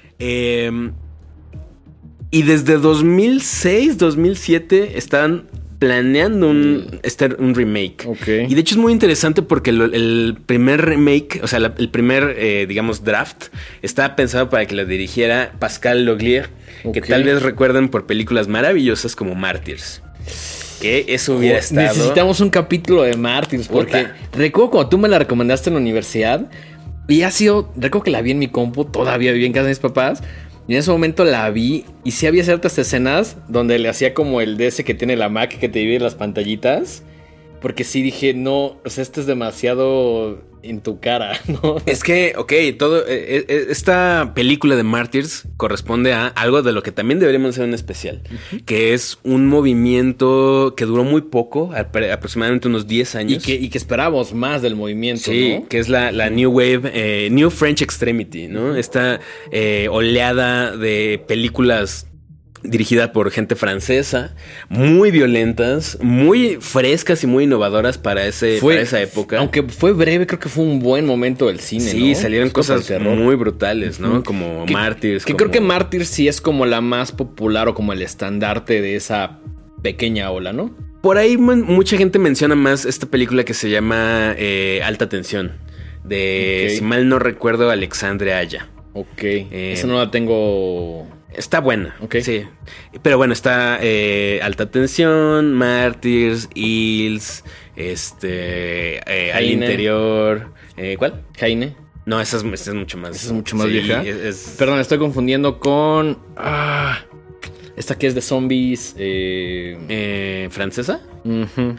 Y desde 2006, 2007 están planeando un remake. Ok. Y de hecho es muy interesante porque el primer remake, o sea, el primer, digamos, draft, estaba pensado para que lo dirigiera Pascal Laugier, que tal vez recuerden por películas maravillosas como Martyrs. Que eso hubiera estado... Necesitamos un capítulo de Martyrs, porque recuerdo cuando tú me la recomendaste en la universidad, y ha sido... Recuerdo que la vi en mi compu, todavía vivía en casa de mis papás, y en ese momento la vi, y sí había ciertas escenas donde le hacía como el de ese que tiene la Mac que te divide las pantallitas, porque sí dije, no, o sea, esto es demasiado en tu cara, ¿no? Es que, ok, esta película de Martyrs corresponde a algo de lo que también deberíamos hacer un especial, que es un movimiento que duró muy poco, aproximadamente unos 10 años. Y que esperábamos más del movimiento, sí, ¿no? que es la New Wave, New French Extremity, ¿no? Esta oleada de películas dirigida por gente francesa, muy violentas, muy frescas y muy innovadoras para esa época. Aunque fue breve, creo que fue un buen momento del cine, sí, ¿no? salieron cosas muy brutales, ¿no? Como Martyrs. Creo que Martyrs sí es como la más popular o como el estandarte de esa pequeña ola, ¿no? Por ahí mucha gente menciona más esta película que se llama Alta Tensión, de, si mal no recuerdo, Alexandre Aya. Ok, esa no la tengo... Está buena, ok. Sí. Pero bueno, está Alta Tensión, Martyrs, Hills, Al Interior. ¿Cuál? Jaime. No, esa es mucho más. Esa es mucho más vieja. Perdón, estoy confundiendo con... esta que es de zombies. ¿Francesa? Uh-huh.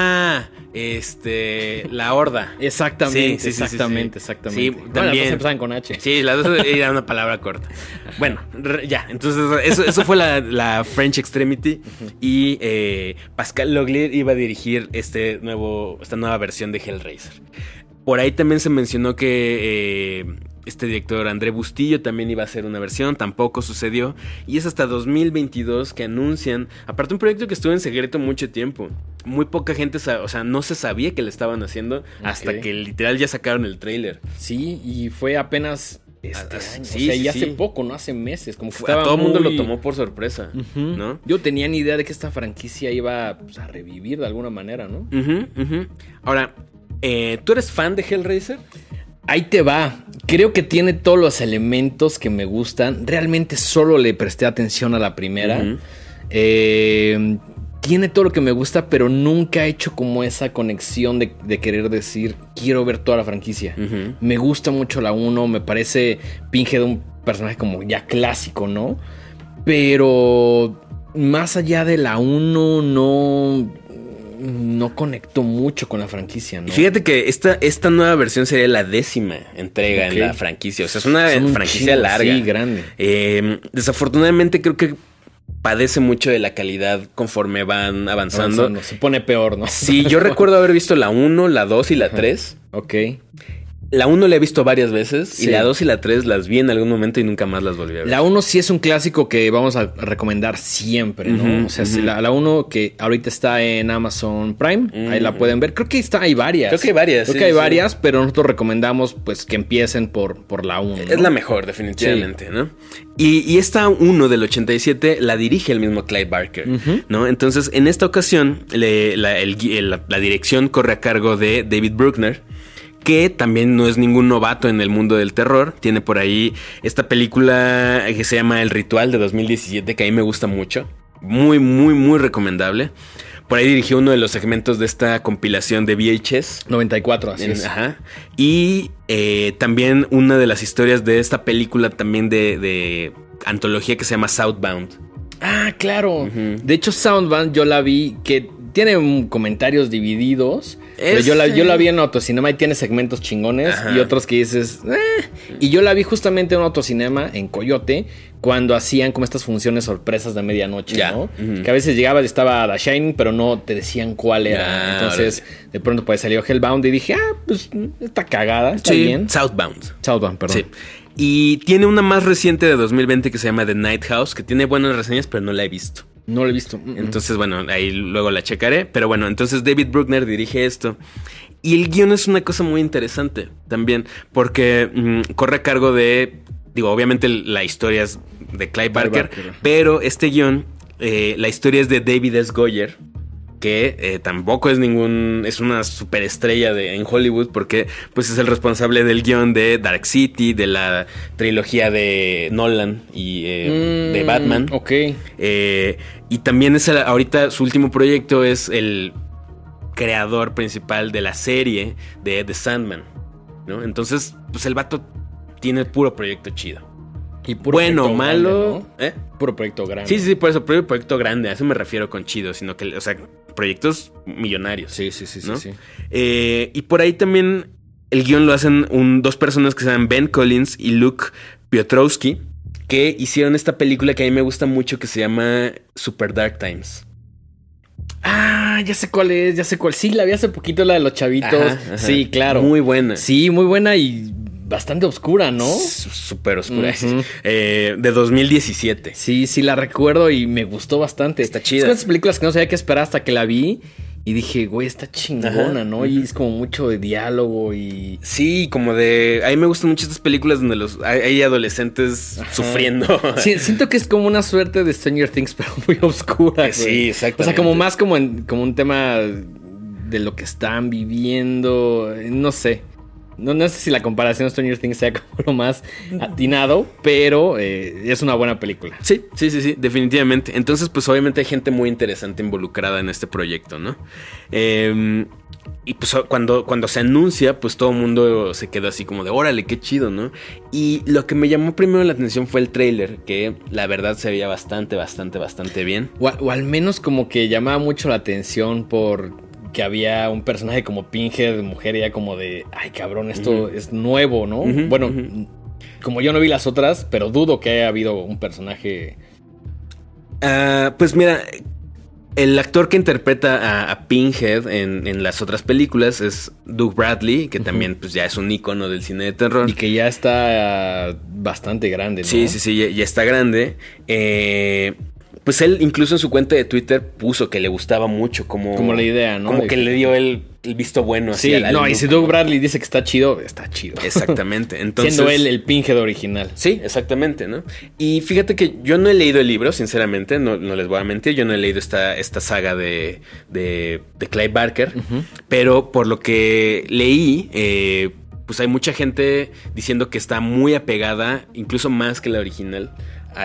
La Horda. Exactamente, Sí. exactamente. Sí, bueno, también. las dos empezaban con H. Sí, las dos era una palabra corta. Bueno, ya. Entonces, eso fue la French Extremity. Y Pascal Laugier iba a dirigir esta nueva versión de Hellraiser. Por ahí también se mencionó que este director André Bustillo también iba a hacer una versión, tampoco sucedió. Y es hasta 2022 que anuncian, aparte un proyecto que estuvo en secreto mucho tiempo. Muy poca gente, no se sabía que le estaban haciendo hasta que literal ya sacaron el tráiler. Sí, y fue apenas este año. Sí, y hace poco, no hace meses. Como que a todo el mundo lo tomó por sorpresa, ¿no? Yo tenía ni idea de que esta franquicia iba pues, a revivir de alguna manera, ¿no? Ahora, ¿tú eres fan de Hellraiser? Ahí te va. Creo que tiene todos los elementos que me gustan. Realmente solo le presté atención a la primera. Tiene todo lo que me gusta, pero nunca he hecho como esa conexión de querer decir, quiero ver toda la franquicia. Me gusta mucho la 1, me parece Pinhead un personaje como ya clásico, ¿no? Pero más allá de la 1, no conectó mucho con la franquicia, ¿no? Y fíjate que esta nueva versión sería la 10ª entrega en la franquicia. O sea, es una franquicia larga. Sí, grande. Desafortunadamente creo que padece mucho de la calidad conforme van avanzando. Se pone peor, ¿no? Sí, yo recuerdo haber visto la 1, la 2 y la 3. Ok. La 1 la he visto varias veces y la 2 y la 3 las vi en algún momento y nunca más las volví a ver. La 1 sí es un clásico que vamos a recomendar siempre, ¿no? O sea, la 1 que ahorita está en Amazon Prime, ahí la pueden ver. Creo que hay varias. Creo que hay varias. Pero nosotros recomendamos pues que empiecen por la 1. Es la mejor, definitivamente, ¿no? Y esta 1 del 87 la dirige el mismo Clive Barker, ¿no? Entonces, en esta ocasión, la dirección corre a cargo de David Bruckner, que también no es ningún novato en el mundo del terror. Tiene por ahí esta película que se llama El Ritual de 2017, que a mí me gusta mucho. Muy, muy, muy recomendable. Por ahí dirigió uno de los segmentos de esta compilación de VHS. 94, así es. Ajá. Y también una de las historias de esta película también de antología que se llama Southbound. Ah, claro. De hecho, Southbound yo la vi que tiene comentarios divididos. Pero yo la vi en Autocinema y tiene segmentos chingones. Y otros que dices... Y yo la vi justamente en Autocinema, en Coyote, cuando hacían como estas funciones sorpresas de medianoche, ¿no? Que a veces llegabas y estaba The Shining, pero no te decían cuál era. Entonces, de pronto pues salió Hellbound y dije, pues está cagada, está bien. Southbound, perdón. Sí. Y tiene una más reciente de 2020 que se llama The Night House, que tiene buenas reseñas, pero no la he visto. No lo he visto. Entonces, bueno, ahí luego la checaré. Pero bueno, entonces David Bruckner dirige esto. Y el guión es una cosa muy interesante también, porque corre a cargo de, obviamente la historia es de Clive Barker, pero este guión, la historia es de David S. Goyer, que tampoco es una superestrella en Hollywood, porque pues es el responsable del guión de Dark City, de la trilogía de Nolan y de Batman. Ok. Y también ahorita su último proyecto es el creador principal de la serie de The Sandman, ¿no? Entonces, pues el vato tiene puro proyecto chido. Y puro bueno, malo, grande, ¿no? Puro proyecto grande. Sí, por eso, puro proyecto grande. A eso me refiero con chido, sino que, o sea, proyectos millonarios. Sí, ¿no? Sí. Y por ahí también el guión lo hacen dos personas que se llaman Ben Collins y Luke Piotrowski, que hicieron esta película que a mí me gusta mucho, que se llama Super Dark Times. Ah, ya sé cuál es, Sí, la vi hace poquito, la de los chavitos. Ajá. Sí, claro. Muy buena. Sí, muy buena y bastante oscura, ¿no? Súper oscura. De 2017. Sí, la recuerdo y me gustó bastante. Está chida. Es una de esas películas que no sabía qué esperar hasta que la vi. Y dije, güey, está chingona, ¿no? Y es como mucho de diálogo y... Sí, como de... A mí me gustan mucho estas películas donde hay adolescentes sufriendo. Sí, siento que es como una suerte de Stranger Things, pero muy oscura. Güey. Sí, exactamente. O sea, como más como un tema de lo que están viviendo. No sé. No sé si la comparación de Stranger Things sea como lo más atinado, pero es una buena película. Sí, definitivamente. Entonces, pues obviamente hay gente muy interesante involucrada en este proyecto, ¿no? Y pues cuando se anuncia, pues todo el mundo se quedó así como de órale, qué chido, ¿no? Y lo que me llamó primero la atención fue el tráiler, que la verdad se veía bastante bien. O al menos como que llamaba mucho la atención por... que había un personaje como Pinhead, mujer, ya como de, ay cabrón, esto es nuevo, ¿no? Bueno, como yo no vi las otras, pero dudo que haya habido un personaje... Pues mira, el actor que interpreta a Pinhead en las otras películas es Doug Bradley, que también pues ya es un ícono del cine de terror. Y que ya está bastante grande, ¿no? Sí, ya está grande. Pues él incluso en su cuenta de Twitter puso que le gustaba mucho como la idea, ¿no? Como que le dio el visto bueno. Sí, así y si Doug Bradley dice que está chido, está chido. Exactamente. Entonces, siendo él el Pinhead original. Sí, exactamente, ¿no? Y fíjate que yo no he leído el libro, sinceramente, no les voy a mentir. Yo no he leído esta saga de Clive Barker, pero por lo que leí... pues hay mucha gente diciendo que está muy apegada, incluso más que la original,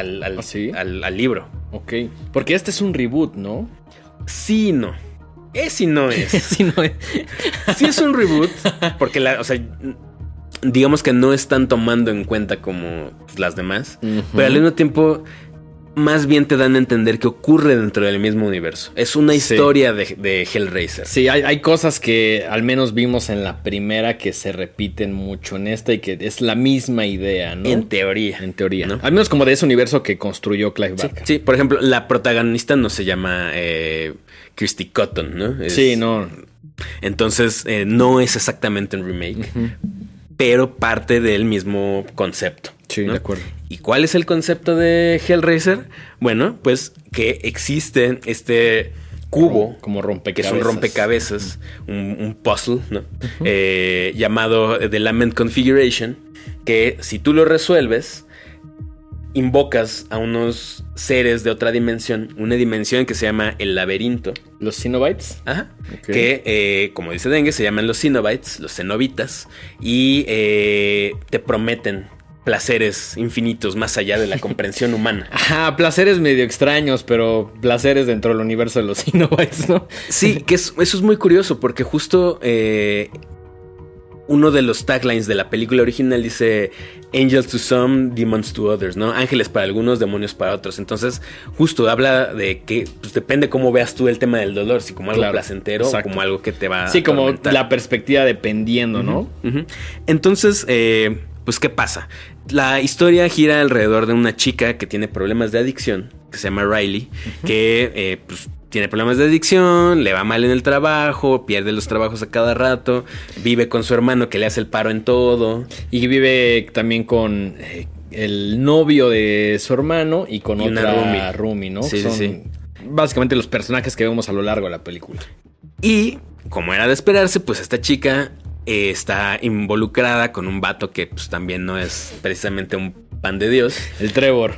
al libro. Ok. Porque este es un reboot, ¿no? Sí, no. Sí, no es. Sí, no es. Sí es un reboot. Porque digamos que no están tomando en cuenta como las demás. Pero al mismo tiempo, más bien te dan a entender que ocurre dentro del mismo universo. Es una historia de Hellraiser. Sí, hay cosas que al menos vimos en la primera que se repiten mucho en esta y que es la misma idea, ¿no? En teoría, ¿no? Al menos como de ese universo que construyó Clive Barker. Sí, por ejemplo, la protagonista no se llama Kirsty Cotton, ¿no? Sí, no. Entonces, no es exactamente un remake, pero parte del mismo concepto. Sí, ¿no? de acuerdo. ¿Y cuál es el concepto de Hellraiser? Bueno, pues que existe este cubo, como rompecabezas, que es un rompecabezas, un puzzle, ¿no? Llamado The Lament Configuration, que si tú lo resuelves, invocas a unos seres de otra dimensión, una dimensión que se llama el laberinto. ¿Los Cenobites? Ajá. Okay. Que, como dice Dengue, se llaman los Cenobites, los cenobitas, y te prometen placeres infinitos más allá de la comprensión humana. Ajá, placeres medio extraños, pero placeres dentro del universo de los Cenobites, ¿no? Sí, que eso es muy curioso, porque justo uno de los taglines de la película original dice Angels to some, demons to others, ¿no? Ángeles para algunos, demonios para otros. Entonces, justo habla de que pues, depende cómo veas tú el tema del dolor, si como algo placentero o como algo que te va a atormentar. Como la perspectiva dependiendo, ¿no? Entonces, pues, ¿qué pasa? La historia gira alrededor de una chica que tiene problemas de adicción, que se llama Riley, que pues tiene problemas de adicción, le va mal en el trabajo, pierde los trabajos a cada rato, vive con su hermano que le hace el paro en todo. Y vive también con el novio de su hermano y con otra roomie, ¿no? Sí, Son básicamente los personajes que vemos a lo largo de la película. Y como era de esperarse, pues esta chica está involucrada con un vato que pues también no es precisamente un pan de Dios. El Trevor.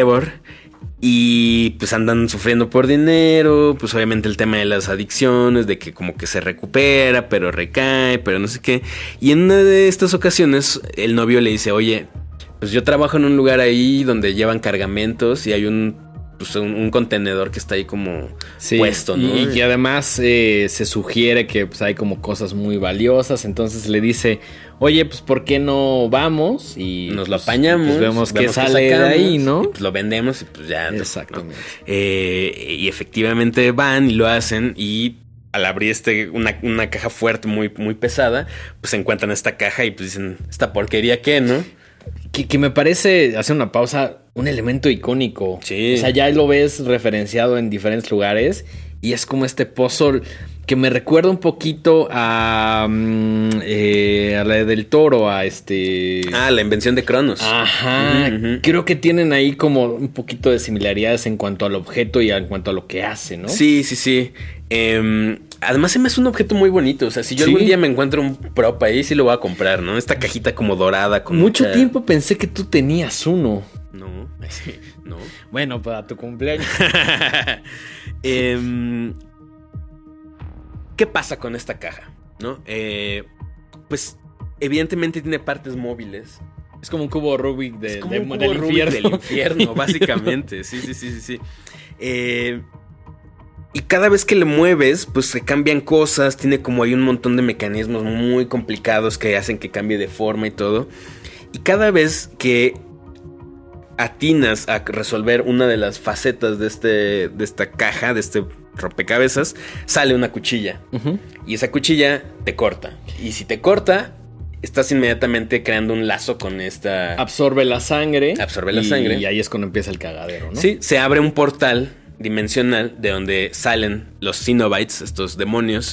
Y pues andan sufriendo por dinero, pues obviamente el tema de las adicciones, de que como que se recupera, pero recae, pero no sé qué. Y en una de estas ocasiones el novio le dice, oye, pues yo trabajo en un lugar ahí donde llevan cargamentos y hay un contenedor que está ahí como puesto, ¿no? Y que además se sugiere que pues, hay como cosas muy valiosas. Entonces le dice, oye, pues ¿por qué no vamos? Y nos lo apañamos. Pues vemos qué sale de ahí, ¿no? Y pues lo vendemos y pues ya. Exactamente. ¿No? Y efectivamente van y lo hacen y al abrir una caja fuerte muy, muy pesada, pues encuentran esta caja y pues dicen, ¿esta porquería qué, no? Que me parece, hace una pausa, un elemento icónico. Sí. O sea, ya lo ves referenciado en diferentes lugares y es como este puzzle que me recuerda un poquito a la del Toro, a la invención de Cronos. Ajá. Creo que tienen ahí como un poquito de similaridades en cuanto al objeto y en cuanto a lo que hace, ¿no? Sí. Además se me hace un objeto muy bonito. O sea, si yo algún día me encuentro un prop ahí, sí lo voy a comprar, ¿no? Esta cajita como dorada. Con mucho tiempo pensé que tú tenías uno. No. Bueno, para tu cumpleaños. ¿Qué pasa con esta caja? ¿No? Pues evidentemente tiene partes móviles. Es como un cubo Rubik del infierno, básicamente. Sí. Y cada vez que le mueves, pues se cambian cosas. Tiene como hay un montón de mecanismos muy complicados que hacen que cambie de forma y todo. Y cada vez que atinas a resolver una de las facetas de esta caja, de este rompecabezas, sale una cuchilla. Y esa cuchilla te corta. Y si te corta, estás inmediatamente creando un lazo con esta... Absorbe la sangre. Y ahí es cuando empieza el cagadero, ¿no? Sí, se abre un portal dimensional de donde salen los Cenobites, estos demonios.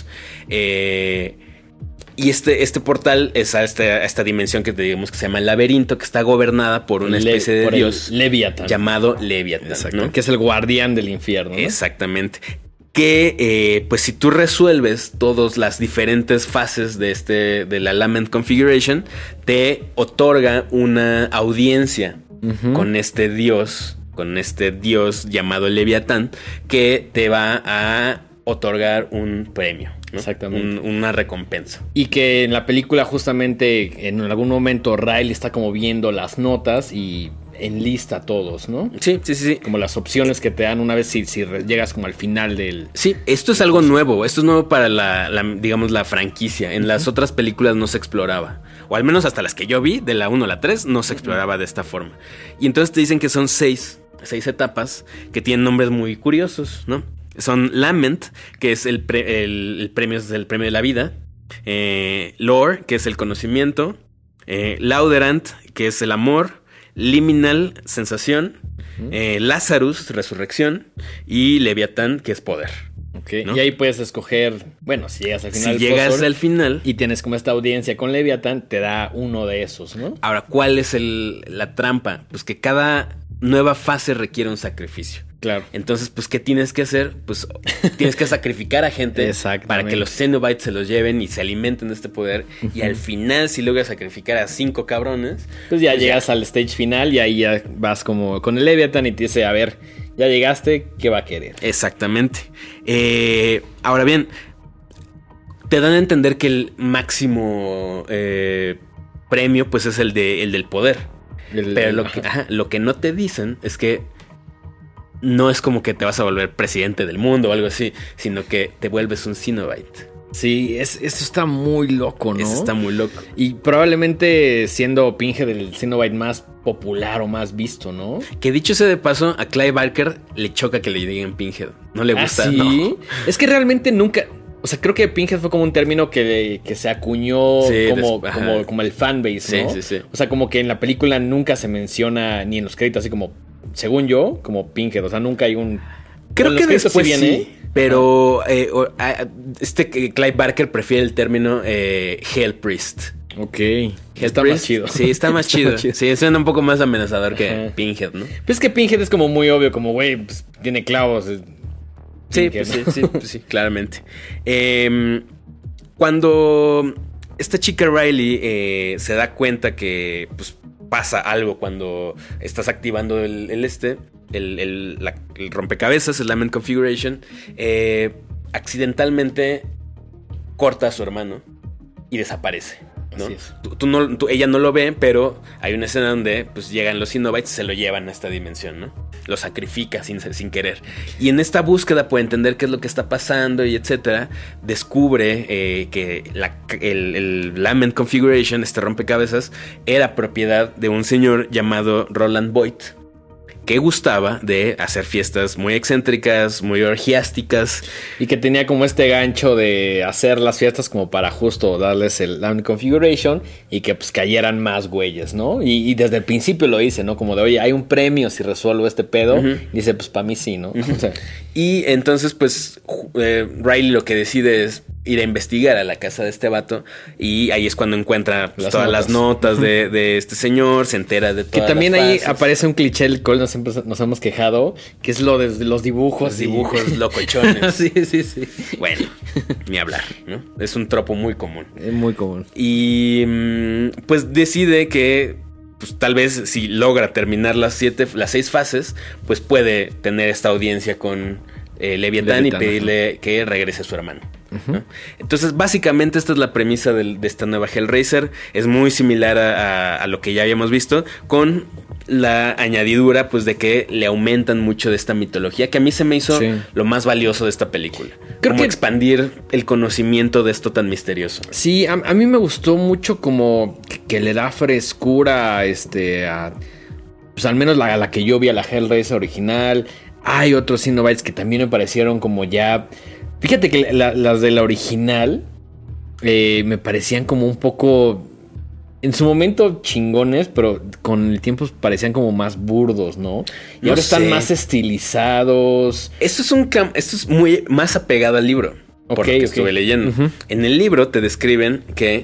Y este portal es a esta dimensión que digamos que se llama el laberinto, que está gobernada por una especie de dios Leviatán, llamado Leviatán. Exacto, ¿no? Que es el guardián del infierno, ¿no? Exactamente. Que pues si tú resuelves todas las diferentes fases de la Lament Configuration, te otorga una audiencia con este dios llamado Leviatán, que te va a otorgar un premio, ¿no? Exactamente. Una recompensa. Y que en la película justamente en algún momento Riley está como viendo las notas y enlista a todos, ¿no? Sí. Como las opciones que te dan una vez si llegas como al final del... Sí, esto es algo nuevo. Esto es nuevo para digamos, la franquicia. En las otras películas no se exploraba. O al menos hasta las que yo vi, de la 1 a la 3, no se exploraba de esta forma. Y entonces te dicen que son 6 etapas que tienen nombres muy curiosos, ¿no? Son Lament, que es el premio de la vida. Lore, que es el conocimiento. Lauderant, que es el amor. Liminal, sensación. Lazarus, resurrección. Y Leviatán, que es poder. Okay. ¿No? Y ahí puedes escoger, bueno, si llegas al final. Si llegas al final. Y tienes como esta audiencia con Leviatán, te da uno de esos, ¿no? Ahora, ¿cuál es la trampa? Pues que cada nueva fase requiere un sacrificio. Claro. Entonces, pues, ¿qué tienes que hacer? Pues tienes que sacrificar a gente para que los Cenobites se los lleven y se alimenten de este poder. Y al final, si logras sacrificar a 5 cabrones, pues ya llegas al stage final y ahí ya vas como con el Leviathan y te dice, a ver, ya llegaste, ¿qué va a querer? Exactamente. Ahora bien, te dan a entender que el máximo premio, pues, es el del poder. Pero lo que no te dicen es que no es como que te vas a volver presidente del mundo o algo así, sino que te vuelves un Cenobite. Sí, eso está muy loco, ¿no? Eso está muy loco. Y probablemente siendo Pinhead el Cenobite más popular o más visto, ¿no? Que dicho sea de paso, a Clive Barker le choca que le digan Pinhead. No le gusta, ¿sí? No. Es que realmente nunca... O sea, creo que Pinhead fue como un término que se acuñó como el fanbase, ¿no? Sí. O sea, como que en la película nunca se menciona ni en los créditos, así como, según yo, como Pinhead. O sea, nunca hay un... Creo que después sí, pero Clive Barker prefiere el término Hell Priest. Ok. Está más chido. Sí, está más chido. Sí, suena un poco más amenazador que Pinhead, ¿no? Pues es que Pinhead es como muy obvio, como, güey, pues, tiene clavos. Sí, pues sí, claramente. Cuando esta chica Riley se da cuenta que pues, pasa algo cuando estás activando el rompecabezas, el Lament Configuration, accidentalmente corta a su hermano y desaparece, ¿no? Así es. Ella no lo ve, pero hay una escena donde pues, llegan los Cenobites y se lo llevan a esta dimensión, ¿no? Lo sacrifica sin querer. Y en esta búsqueda puede entender qué es lo que está pasando y etcétera. Descubre que el Lament Configuration, este rompecabezas, era propiedad de un señor llamado Roland Boyd, que gustaba de hacer fiestas muy excéntricas, muy orgiásticas. Y que tenía como este gancho de hacer las fiestas como para justo darles el Lament Configuration y que pues cayeran más güeyes, ¿no? Y desde el principio lo dice, ¿no? Como de, oye, hay un premio si resuelvo este pedo. Uh-huh. Y dice, pues para mí sí, ¿no? O sea, y entonces pues Riley lo que decide es ir a investigar a la casa de este vato y ahí es cuando encuentra pues, todas las notas de este señor, se entera de todas. Que también las ahí fases. Aparece un cliché del cual nos hemos quejado, que es lo de los dibujos. Los dibujos locochones. Sí. Bueno, ni hablar, ¿no? Es un tropo muy común. Es muy común. Y pues decide que pues, tal vez si logra terminar las 6 fases, pues puede tener esta audiencia con Leviatán y pedirle que regrese a su hermano. Uh-huh. ¿No? Entonces básicamente esta es la premisa de esta nueva Hellraiser. Es muy similar a lo que ya habíamos visto, con la añadidura pues de que le aumentan mucho de esta mitología, que a mí se me hizo lo más valioso de esta película. Creo como que expandir el conocimiento de esto tan misterioso. Sí, a mí me gustó mucho como que le da frescura pues al menos la que yo vi a la Hellraiser original. Hay otros Cenobites que también me parecieron como ya... Fíjate que las de la original me parecían como un poco... En su momento chingones, pero con el tiempo parecían como más burdos, ¿no? Y ahora están más estilizados. Esto es muy más apegado al libro. Por lo que estuve leyendo. Uh-huh. En el libro te describen que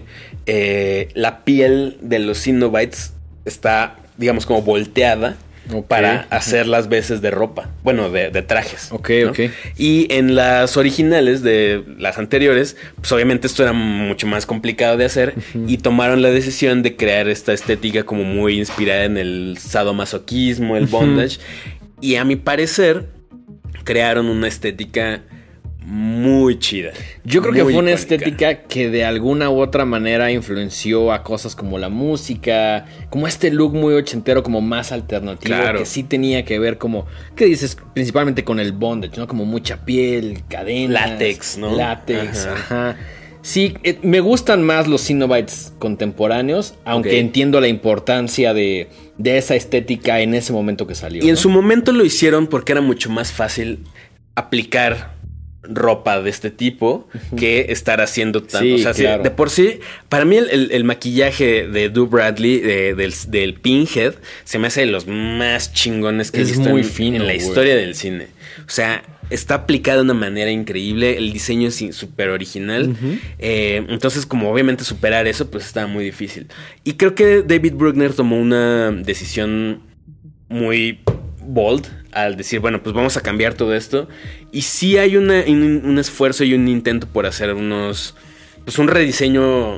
la piel de los Cenobites está, digamos, como volteada. Para hacer las veces de ropa. Bueno, de trajes. Ok. Y en las originales de las anteriores, pues obviamente esto era mucho más complicado de hacer. Uh-huh. Y tomaron la decisión de crear esta estética como muy inspirada en el sadomasoquismo, el bondage. Uh-huh. Y a mi parecer, crearon una estética muy chida. Yo creo que fue una estética que de alguna u otra manera influenció a cosas como la música, como este look muy ochentero, como más alternativo, claro. Que sí tenía que ver como, ¿qué dices? Principalmente con el bondage, ¿no? Como mucha piel, cadenas. Látex, ¿no? Látex, ajá. Sí, me gustan más los Cenobites contemporáneos, aunque entiendo la importancia de esa estética en ese momento que salió. Y en su momento lo hicieron porque era mucho más fácil aplicar ropa de este tipo que estar haciendo tanto. Sí, o sea, claro. De por sí, para mí el maquillaje de Doug Bradley del Pinhead se me hace de los más chingones que he visto en la historia del cine. O sea, está aplicado de una manera increíble. El diseño es súper original. Uh-huh. Entonces, como obviamente superar eso, pues estaba muy difícil. Y creo que David Bruckner tomó una decisión muy bold al decir, bueno, pues vamos a cambiar todo esto. Y sí hay un esfuerzo y un intento por hacer un rediseño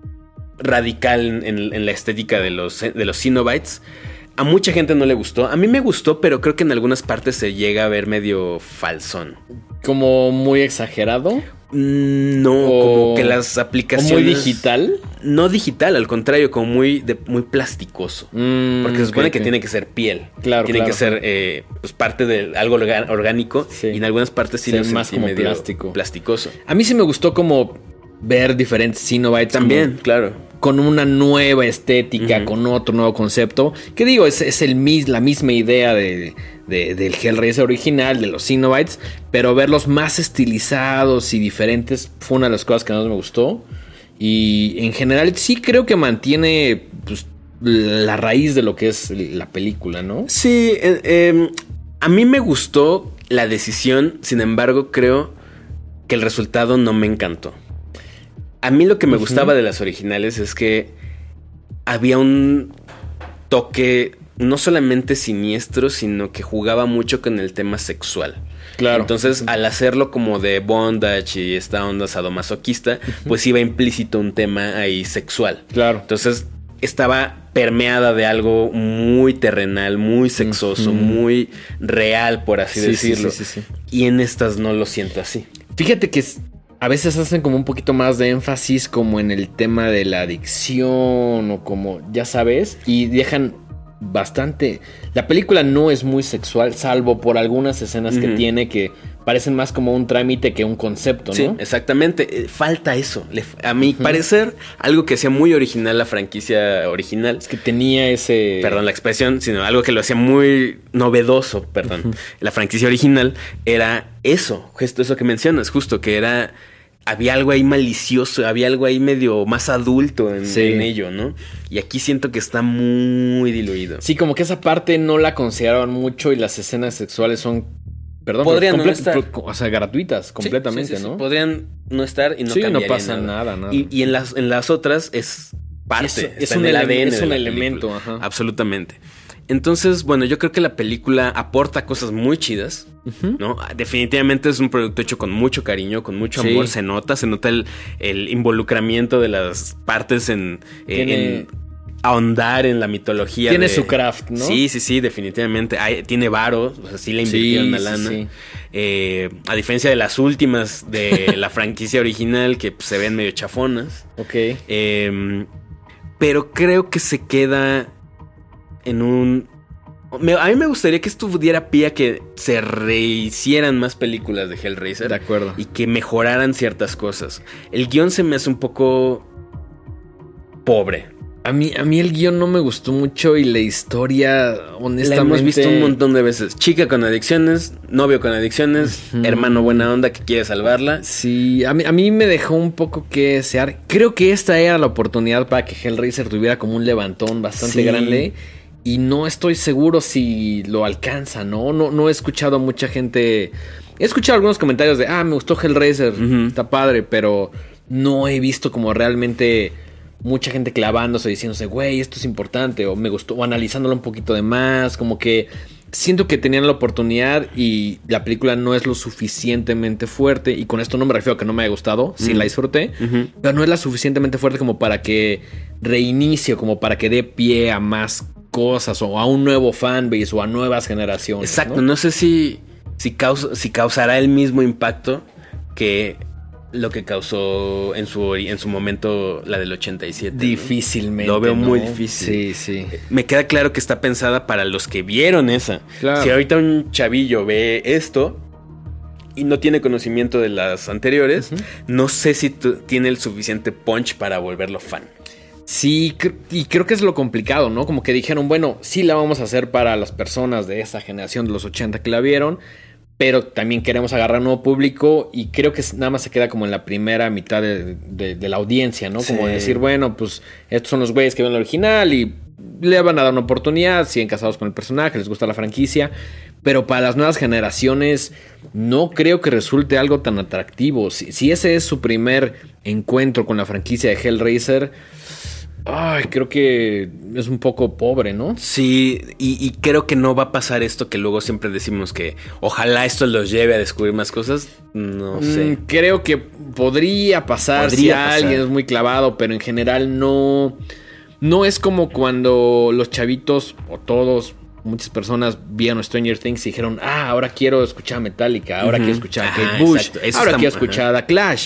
radical en la estética de los Cenobites. A mucha gente no le gustó. A mí me gustó, pero creo que en algunas partes se llega a ver medio falsón. ¿Como muy exagerado? No, como que las aplicaciones... ¿Muy digital? No digital, al contrario, como muy plasticoso. Porque se supone que tiene que ser piel. Claro, tiene que ser pues parte de algo orgánico. Sí. Y en algunas partes sí lo más como medio plástico. Plasticoso. A mí sí me gustó como ver diferentes Cenobites. También, claro. Con una nueva estética, uh-huh. Con otro nuevo concepto. Que digo, es la misma idea del Hellraiser original, de los Cenobites, pero verlos más estilizados y diferentes fue una de las cosas que más me gustó. Y en general sí creo que mantiene pues, la raíz de lo que es la película, ¿no? Sí, a mí me gustó la decisión, sin embargo creo que el resultado no me encantó. A mí lo que me gustaba de las originales es que había un toque no solamente siniestro, sino que jugaba mucho con el tema sexual. Claro. Entonces, al hacerlo como de bondage y esta onda sadomasoquista, pues iba implícito un tema ahí sexual. Claro. Entonces, estaba permeada de algo muy terrenal, muy sexoso, muy real, por así decirlo. Sí. Y en estas no lo siento así. Fíjate que a veces hacen como un poquito más de énfasis como en el tema de la adicción o como, ya sabes, y dejan bastante... La película no es muy sexual, salvo por algunas escenas que tiene que parecen más como un trámite que un concepto, ¿no? Sí, exactamente. Falta eso. A mi parecer, algo que hacía muy original la franquicia original. Es que tenía ese... Perdón la expresión, sino algo que lo hacía muy novedoso, la franquicia original, era eso que mencionas, justo, que era... Había algo ahí malicioso, había algo ahí medio más adulto en ello, ¿no? Y aquí siento que está muy diluido. Sí, como que esa parte no la consideraban mucho y las escenas sexuales son... Perdón, podrían no estar. O sea, gratuitas completamente, sí. ¿no? Podrían no estar y no cambiaría no pasa nada. Y en las otras es parte, es en un el ADN es de un la elemento, película. ajá. Absolutamente. Entonces, bueno, yo creo que la película aporta cosas muy chidas, ¿no? Definitivamente es un producto hecho con mucho cariño, con mucho amor. Se nota el involucramiento de las partes en ahondar en la mitología. Tiene su craft, ¿no? Sí, definitivamente. Tiene varo, o sea, sí le invirtieron la lana. Sí. A diferencia de las últimas de la franquicia original, que pues, se ven medio chafonas. Ok. Pero creo que se queda en un... A mí me gustaría que esto diera pie a que se rehicieran más películas de Hellraiser. De acuerdo. Y que mejoraran ciertas cosas. El guión se me hace un poco pobre. A mí el guión no me gustó mucho y la historia, honestamente... La hemos visto un montón de veces. Chica con adicciones, novio con adicciones, hermano buena onda que quiere salvarla. Sí, a mí me dejó un poco que desear. Creo que esta era la oportunidad para que Hellraiser tuviera como un levantón bastante grande. Y no estoy seguro si lo alcanza, ¿no? No he escuchado a mucha gente... He escuchado algunos comentarios de, me gustó Hellraiser, está padre, pero no he visto como realmente... mucha gente clavándose, diciéndose, güey, esto es importante, o me gustó, o analizándolo un poquito de más, como que siento que tenían la oportunidad y la película no es lo suficientemente fuerte, y con esto no me refiero a que no me haya gustado, sí la disfruté, pero no es la suficientemente fuerte como para que reinicie, como para que dé pie a más cosas, o a un nuevo fanbase, o a nuevas generaciones. Exacto, no sé si causará el mismo impacto que... lo que causó en su momento la del 87. Difícilmente. ¿no? Lo veo muy difícil. Sí. Me queda claro que está pensada para los que vieron esa. Claro. Si ahorita un chavillo ve esto y no tiene conocimiento de las anteriores, no sé si tiene el suficiente punch para volverlo fan. Sí, y creo que es lo complicado, ¿no? Como que dijeron, bueno, sí la vamos a hacer para las personas de esa generación de los 80 que la vieron, pero también queremos agarrar un nuevo público y creo que nada más se queda como en la primera mitad de la audiencia, ¿no? Como de decir, bueno, pues estos son los güeyes que ven el original y le van a dar una oportunidad, siguen casados con el personaje, les gusta la franquicia, pero para las nuevas generaciones no creo que resulte algo tan atractivo. Si ese es su primer encuentro con la franquicia de Hellraiser... creo que es un poco pobre, ¿no? Sí, y creo que no va a pasar esto que luego siempre decimos que ojalá esto los lleve a descubrir más cosas. No sé. Creo que podría pasar si alguien es muy clavado, pero en general no es como cuando los chavitos o todos, muchas personas vieron Stranger Things y dijeron, ahora quiero escuchar Metallica, ahora quiero escuchar Kate Bush, ahora quiero escuchar a Clash.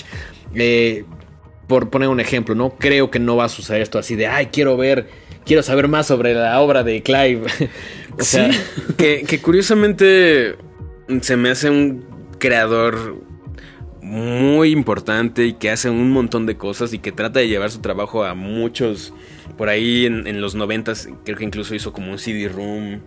Por poner un ejemplo, ¿no? Creo que no va a suceder esto así de, quiero saber más sobre la obra de Clive. O sea, que curiosamente se me hace un creador muy importante y que hace un montón de cosas y que trata de llevar su trabajo a muchos. Por ahí en los 90s creo que incluso hizo como un CD-room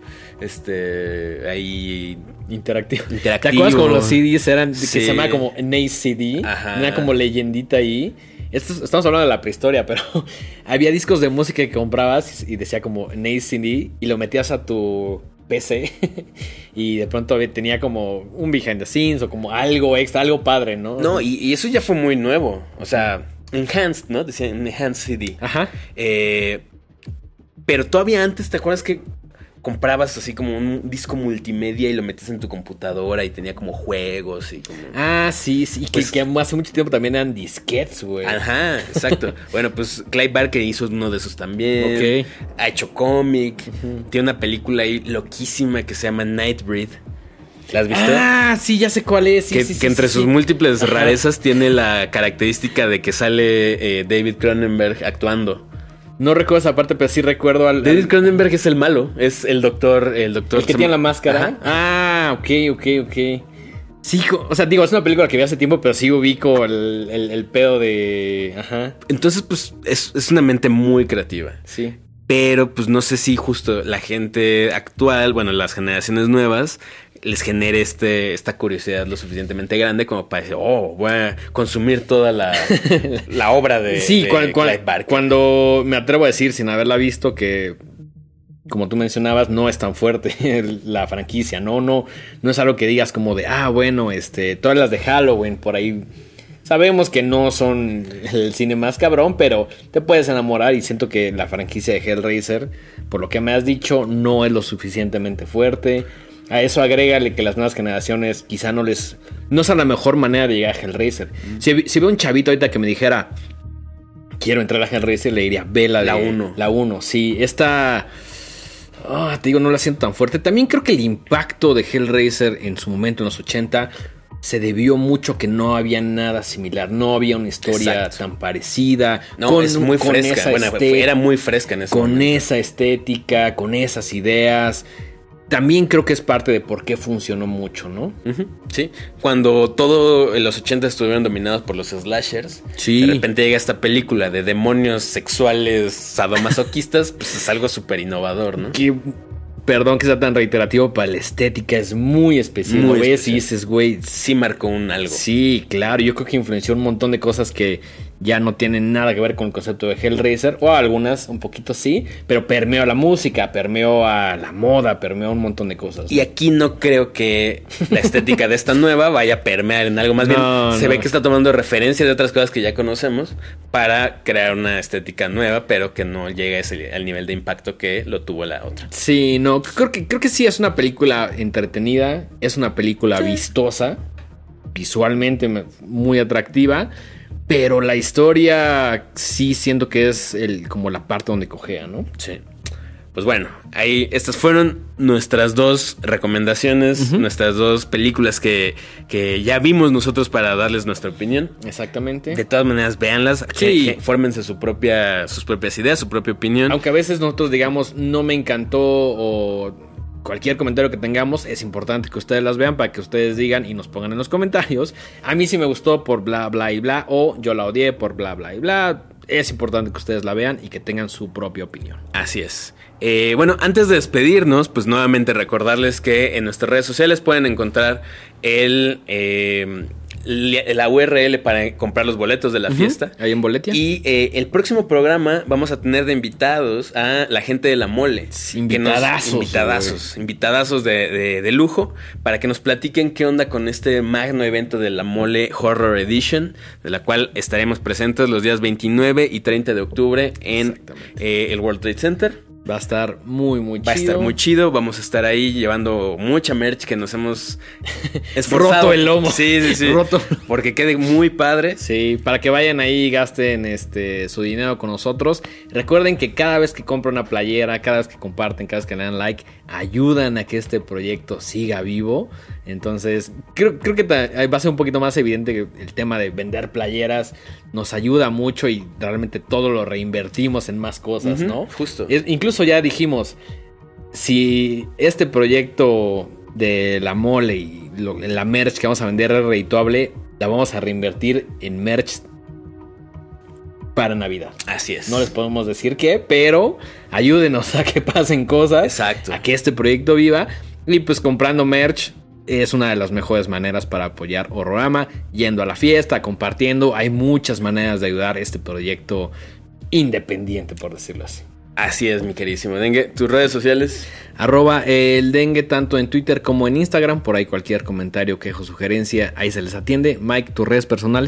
ahí interactivo. ¿Te acuerdas como los CDs eran que se llamaba como Nace CD? Ajá. Era como leyendita ahí. Estamos hablando de la prehistoria, pero había discos de música que comprabas y decía como Nace CD y lo metías a tu PC y de pronto tenía como un behind the scenes o como algo extra, algo padre, ¿no? No, y eso ya fue muy nuevo. O sea, enhanced, ¿no? Decía enhanced CD. Ajá. Pero todavía antes, ¿te acuerdas que comprabas así como un disco multimedia y lo metías en tu computadora y tenía como juegos y como... Sí, pues, que hace mucho tiempo también eran disquetes, güey. Ajá, exacto. Bueno, pues Clive Barker hizo uno de esos también. Ok. Ha hecho cómic. Tiene una película ahí loquísima que se llama Nightbreed. ¿La has visto? Sí, ya sé cuál es. Sí, que entre sus múltiples rarezas tiene la característica de que sale David Cronenberg actuando. No recuerdo esa parte, pero sí recuerdo al... David Cronenberg es el malo, es el doctor... El que tiene la máscara. Ajá. Ok. Sí, o sea, digo, es una película que vi hace tiempo, pero sí ubico el pedo de... Ajá. Entonces, pues, es una mente muy creativa. Sí. Pero, pues, no sé si justo la gente actual, bueno, las generaciones nuevas, les genere esta curiosidad lo suficientemente grande como para decir, voy a consumir toda la obra de Clive Barker. Cuando me atrevo a decir, sin haberla visto, que... Como tú mencionabas, no es tan fuerte la franquicia, no es algo que digas como de, todas las de Halloween por ahí. Sabemos que no son el cine más cabrón, pero te puedes enamorar y siento que la franquicia de Hellraiser, por lo que me has dicho, no es lo suficientemente fuerte. A eso agrégale que las nuevas generaciones quizá no es la mejor manera de llegar a Hellraiser. Si veo un chavito ahorita que me dijera, quiero entrar a Hellraiser, le diría, ve la 1. La 1, sí, esta... te digo, no la siento tan fuerte. También creo que el impacto de Hellraiser en su momento, en los 80, se debió mucho que no había nada similar. No había una historia tan parecida. No, es muy fresca. Era muy fresca en ese momento. Con esa estética, con esas ideas. También creo que es parte de por qué funcionó mucho, ¿no? Uh-huh, sí. Cuando todos los 80 estuvieron dominados por los slashers, sí. De repente llega esta película de demonios sexuales sadomasoquistas, pues es algo súper innovador, ¿no? Perdón que sea tan reiterativo, para la estética es muy especial. Lo ves y dices, güey, sí marcó algo. Sí, claro. Yo creo que influenció un montón de cosas que ya no tienen nada que ver con el concepto de Hellraiser. O algunas, un poquito sí. Pero permeó a la música, permeó a la moda, permeó a un montón de cosas, ¿no? Y aquí no creo que la estética de esta nueva vaya a permear en algo. Más bien, se ve que está tomando referencia de otras cosas que ya conocemos para crear una estética nueva, pero que no llegue al nivel de impacto que lo tuvo la otra. Sí, no, creo que sí es una película entretenida, es una película vistosa, visualmente muy atractiva, pero la historia sí siento que es como la parte donde cojea, ¿no? Sí. Pues bueno, ahí estas fueron nuestras 2 recomendaciones, nuestras 2 películas que ya vimos nosotros para darles nuestra opinión. Exactamente. De todas maneras, véanlas, que fórmense sus propias ideas, su propia opinión. Aunque a veces nosotros digamos, no me encantó o cualquier comentario que tengamos, es importante que ustedes las vean para que ustedes digan y nos pongan en los comentarios. A mí sí me gustó por bla, bla y bla, o yo la odié por bla, bla y bla. Es importante que ustedes la vean y que tengan su propia opinión. Así es. Bueno, antes de despedirnos, pues nuevamente recordarles que en nuestras redes sociales pueden encontrar la URL para comprar los boletos de la fiesta. Ahí en Boletia. Y el próximo programa vamos a tener de invitados a la gente de La Mole. Invitadazos de lujo, para que nos platiquen qué onda con este magno evento de La Mole Horror Edition, de la cual estaremos presentes los días 29 y 30 de octubre en el World Trade Center. Va a estar muy chido. Va a estar muy chido. Vamos a estar ahí llevando mucha merch que nos hemos esforzado. Roto el lomo. Sí. Roto. Porque quede muy padre. Sí, para que vayan ahí y gasten su dinero con nosotros. Recuerden que cada vez que compran una playera, cada vez que comparten, cada vez que le dan like, ayudan a que este proyecto siga vivo. Entonces, creo que va a ser un poquito más evidente que el tema de vender playeras nos ayuda mucho y realmente todo lo reinvertimos en más cosas, ¿no? Justo. Incluso ya dijimos, si este proyecto de La Mole y la merch que vamos a vender es redituable, la vamos a reinvertir en merch para Navidad. Así es. No les podemos decir qué, pero ayúdenos a que pasen cosas. Exacto. A que este proyecto viva. Y pues comprando merch es una de las mejores maneras para apoyar Horrorama, yendo a la fiesta, compartiendo. Hay muchas maneras de ayudar a este proyecto independiente, por decirlo así. Así es, mi queridísimo Dengue. ¿Tus redes sociales? @el Dengue, tanto en Twitter como en Instagram. Por ahí cualquier comentario, quejo, sugerencia, ahí se les atiende. Mike, ¿tus redes personales?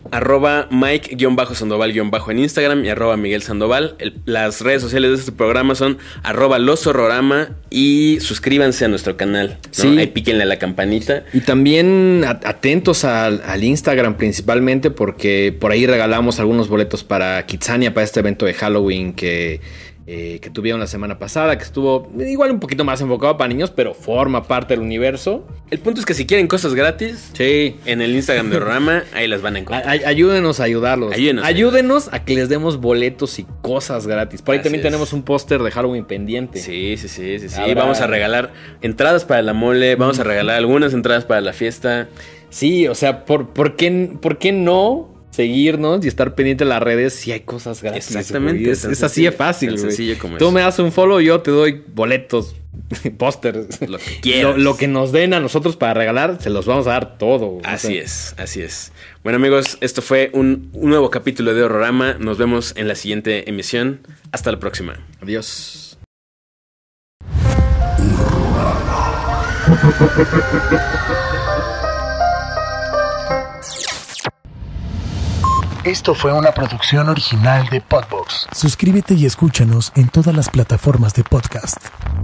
@Mike-Sandoval- en Instagram y @Miguel Sandoval. Las redes sociales de este programa son @Loshorrorama y suscríbanse a nuestro canal, ¿no? Sí. Ahí píquenle a la campanita. Y también atentos al Instagram principalmente, porque por ahí regalamos algunos boletos para Kitsania, para este evento de Halloween que tuvieron la semana pasada, que estuvo igual un poquito más enfocado para niños, pero forma parte del universo. El punto es que si quieren cosas gratis, Sí. en el Instagram de Horrorama, ahí las van a encontrar. Ayúdenos a ayudarlos. Ayúdenos. a que les demos boletos y cosas gratis. Por ahí Así también es. tenemos un póster de Halloween pendiente. Sí. Habrá- Vamos a regalar entradas para la mole, vamos a regalar algunas entradas para la fiesta. Sí, o sea, ¿por qué no seguirnos y estar pendiente de las redes si hay cosas gratis? Exactamente, güey? Es tan así sencillo, de fácil, tan güey. sencillo como Tú eso. me das un follow, yo te doy boletos, pósters. Lo que quieras. Lo que nos den a nosotros para regalar, se los vamos a dar todo. güey. Así es. Bueno, amigos, esto fue un nuevo capítulo de Horrorama. Nos vemos en la siguiente emisión. Hasta la próxima. Adiós. Esto fue una producción original de Podbox. Suscríbete y escúchanos en todas las plataformas de podcast.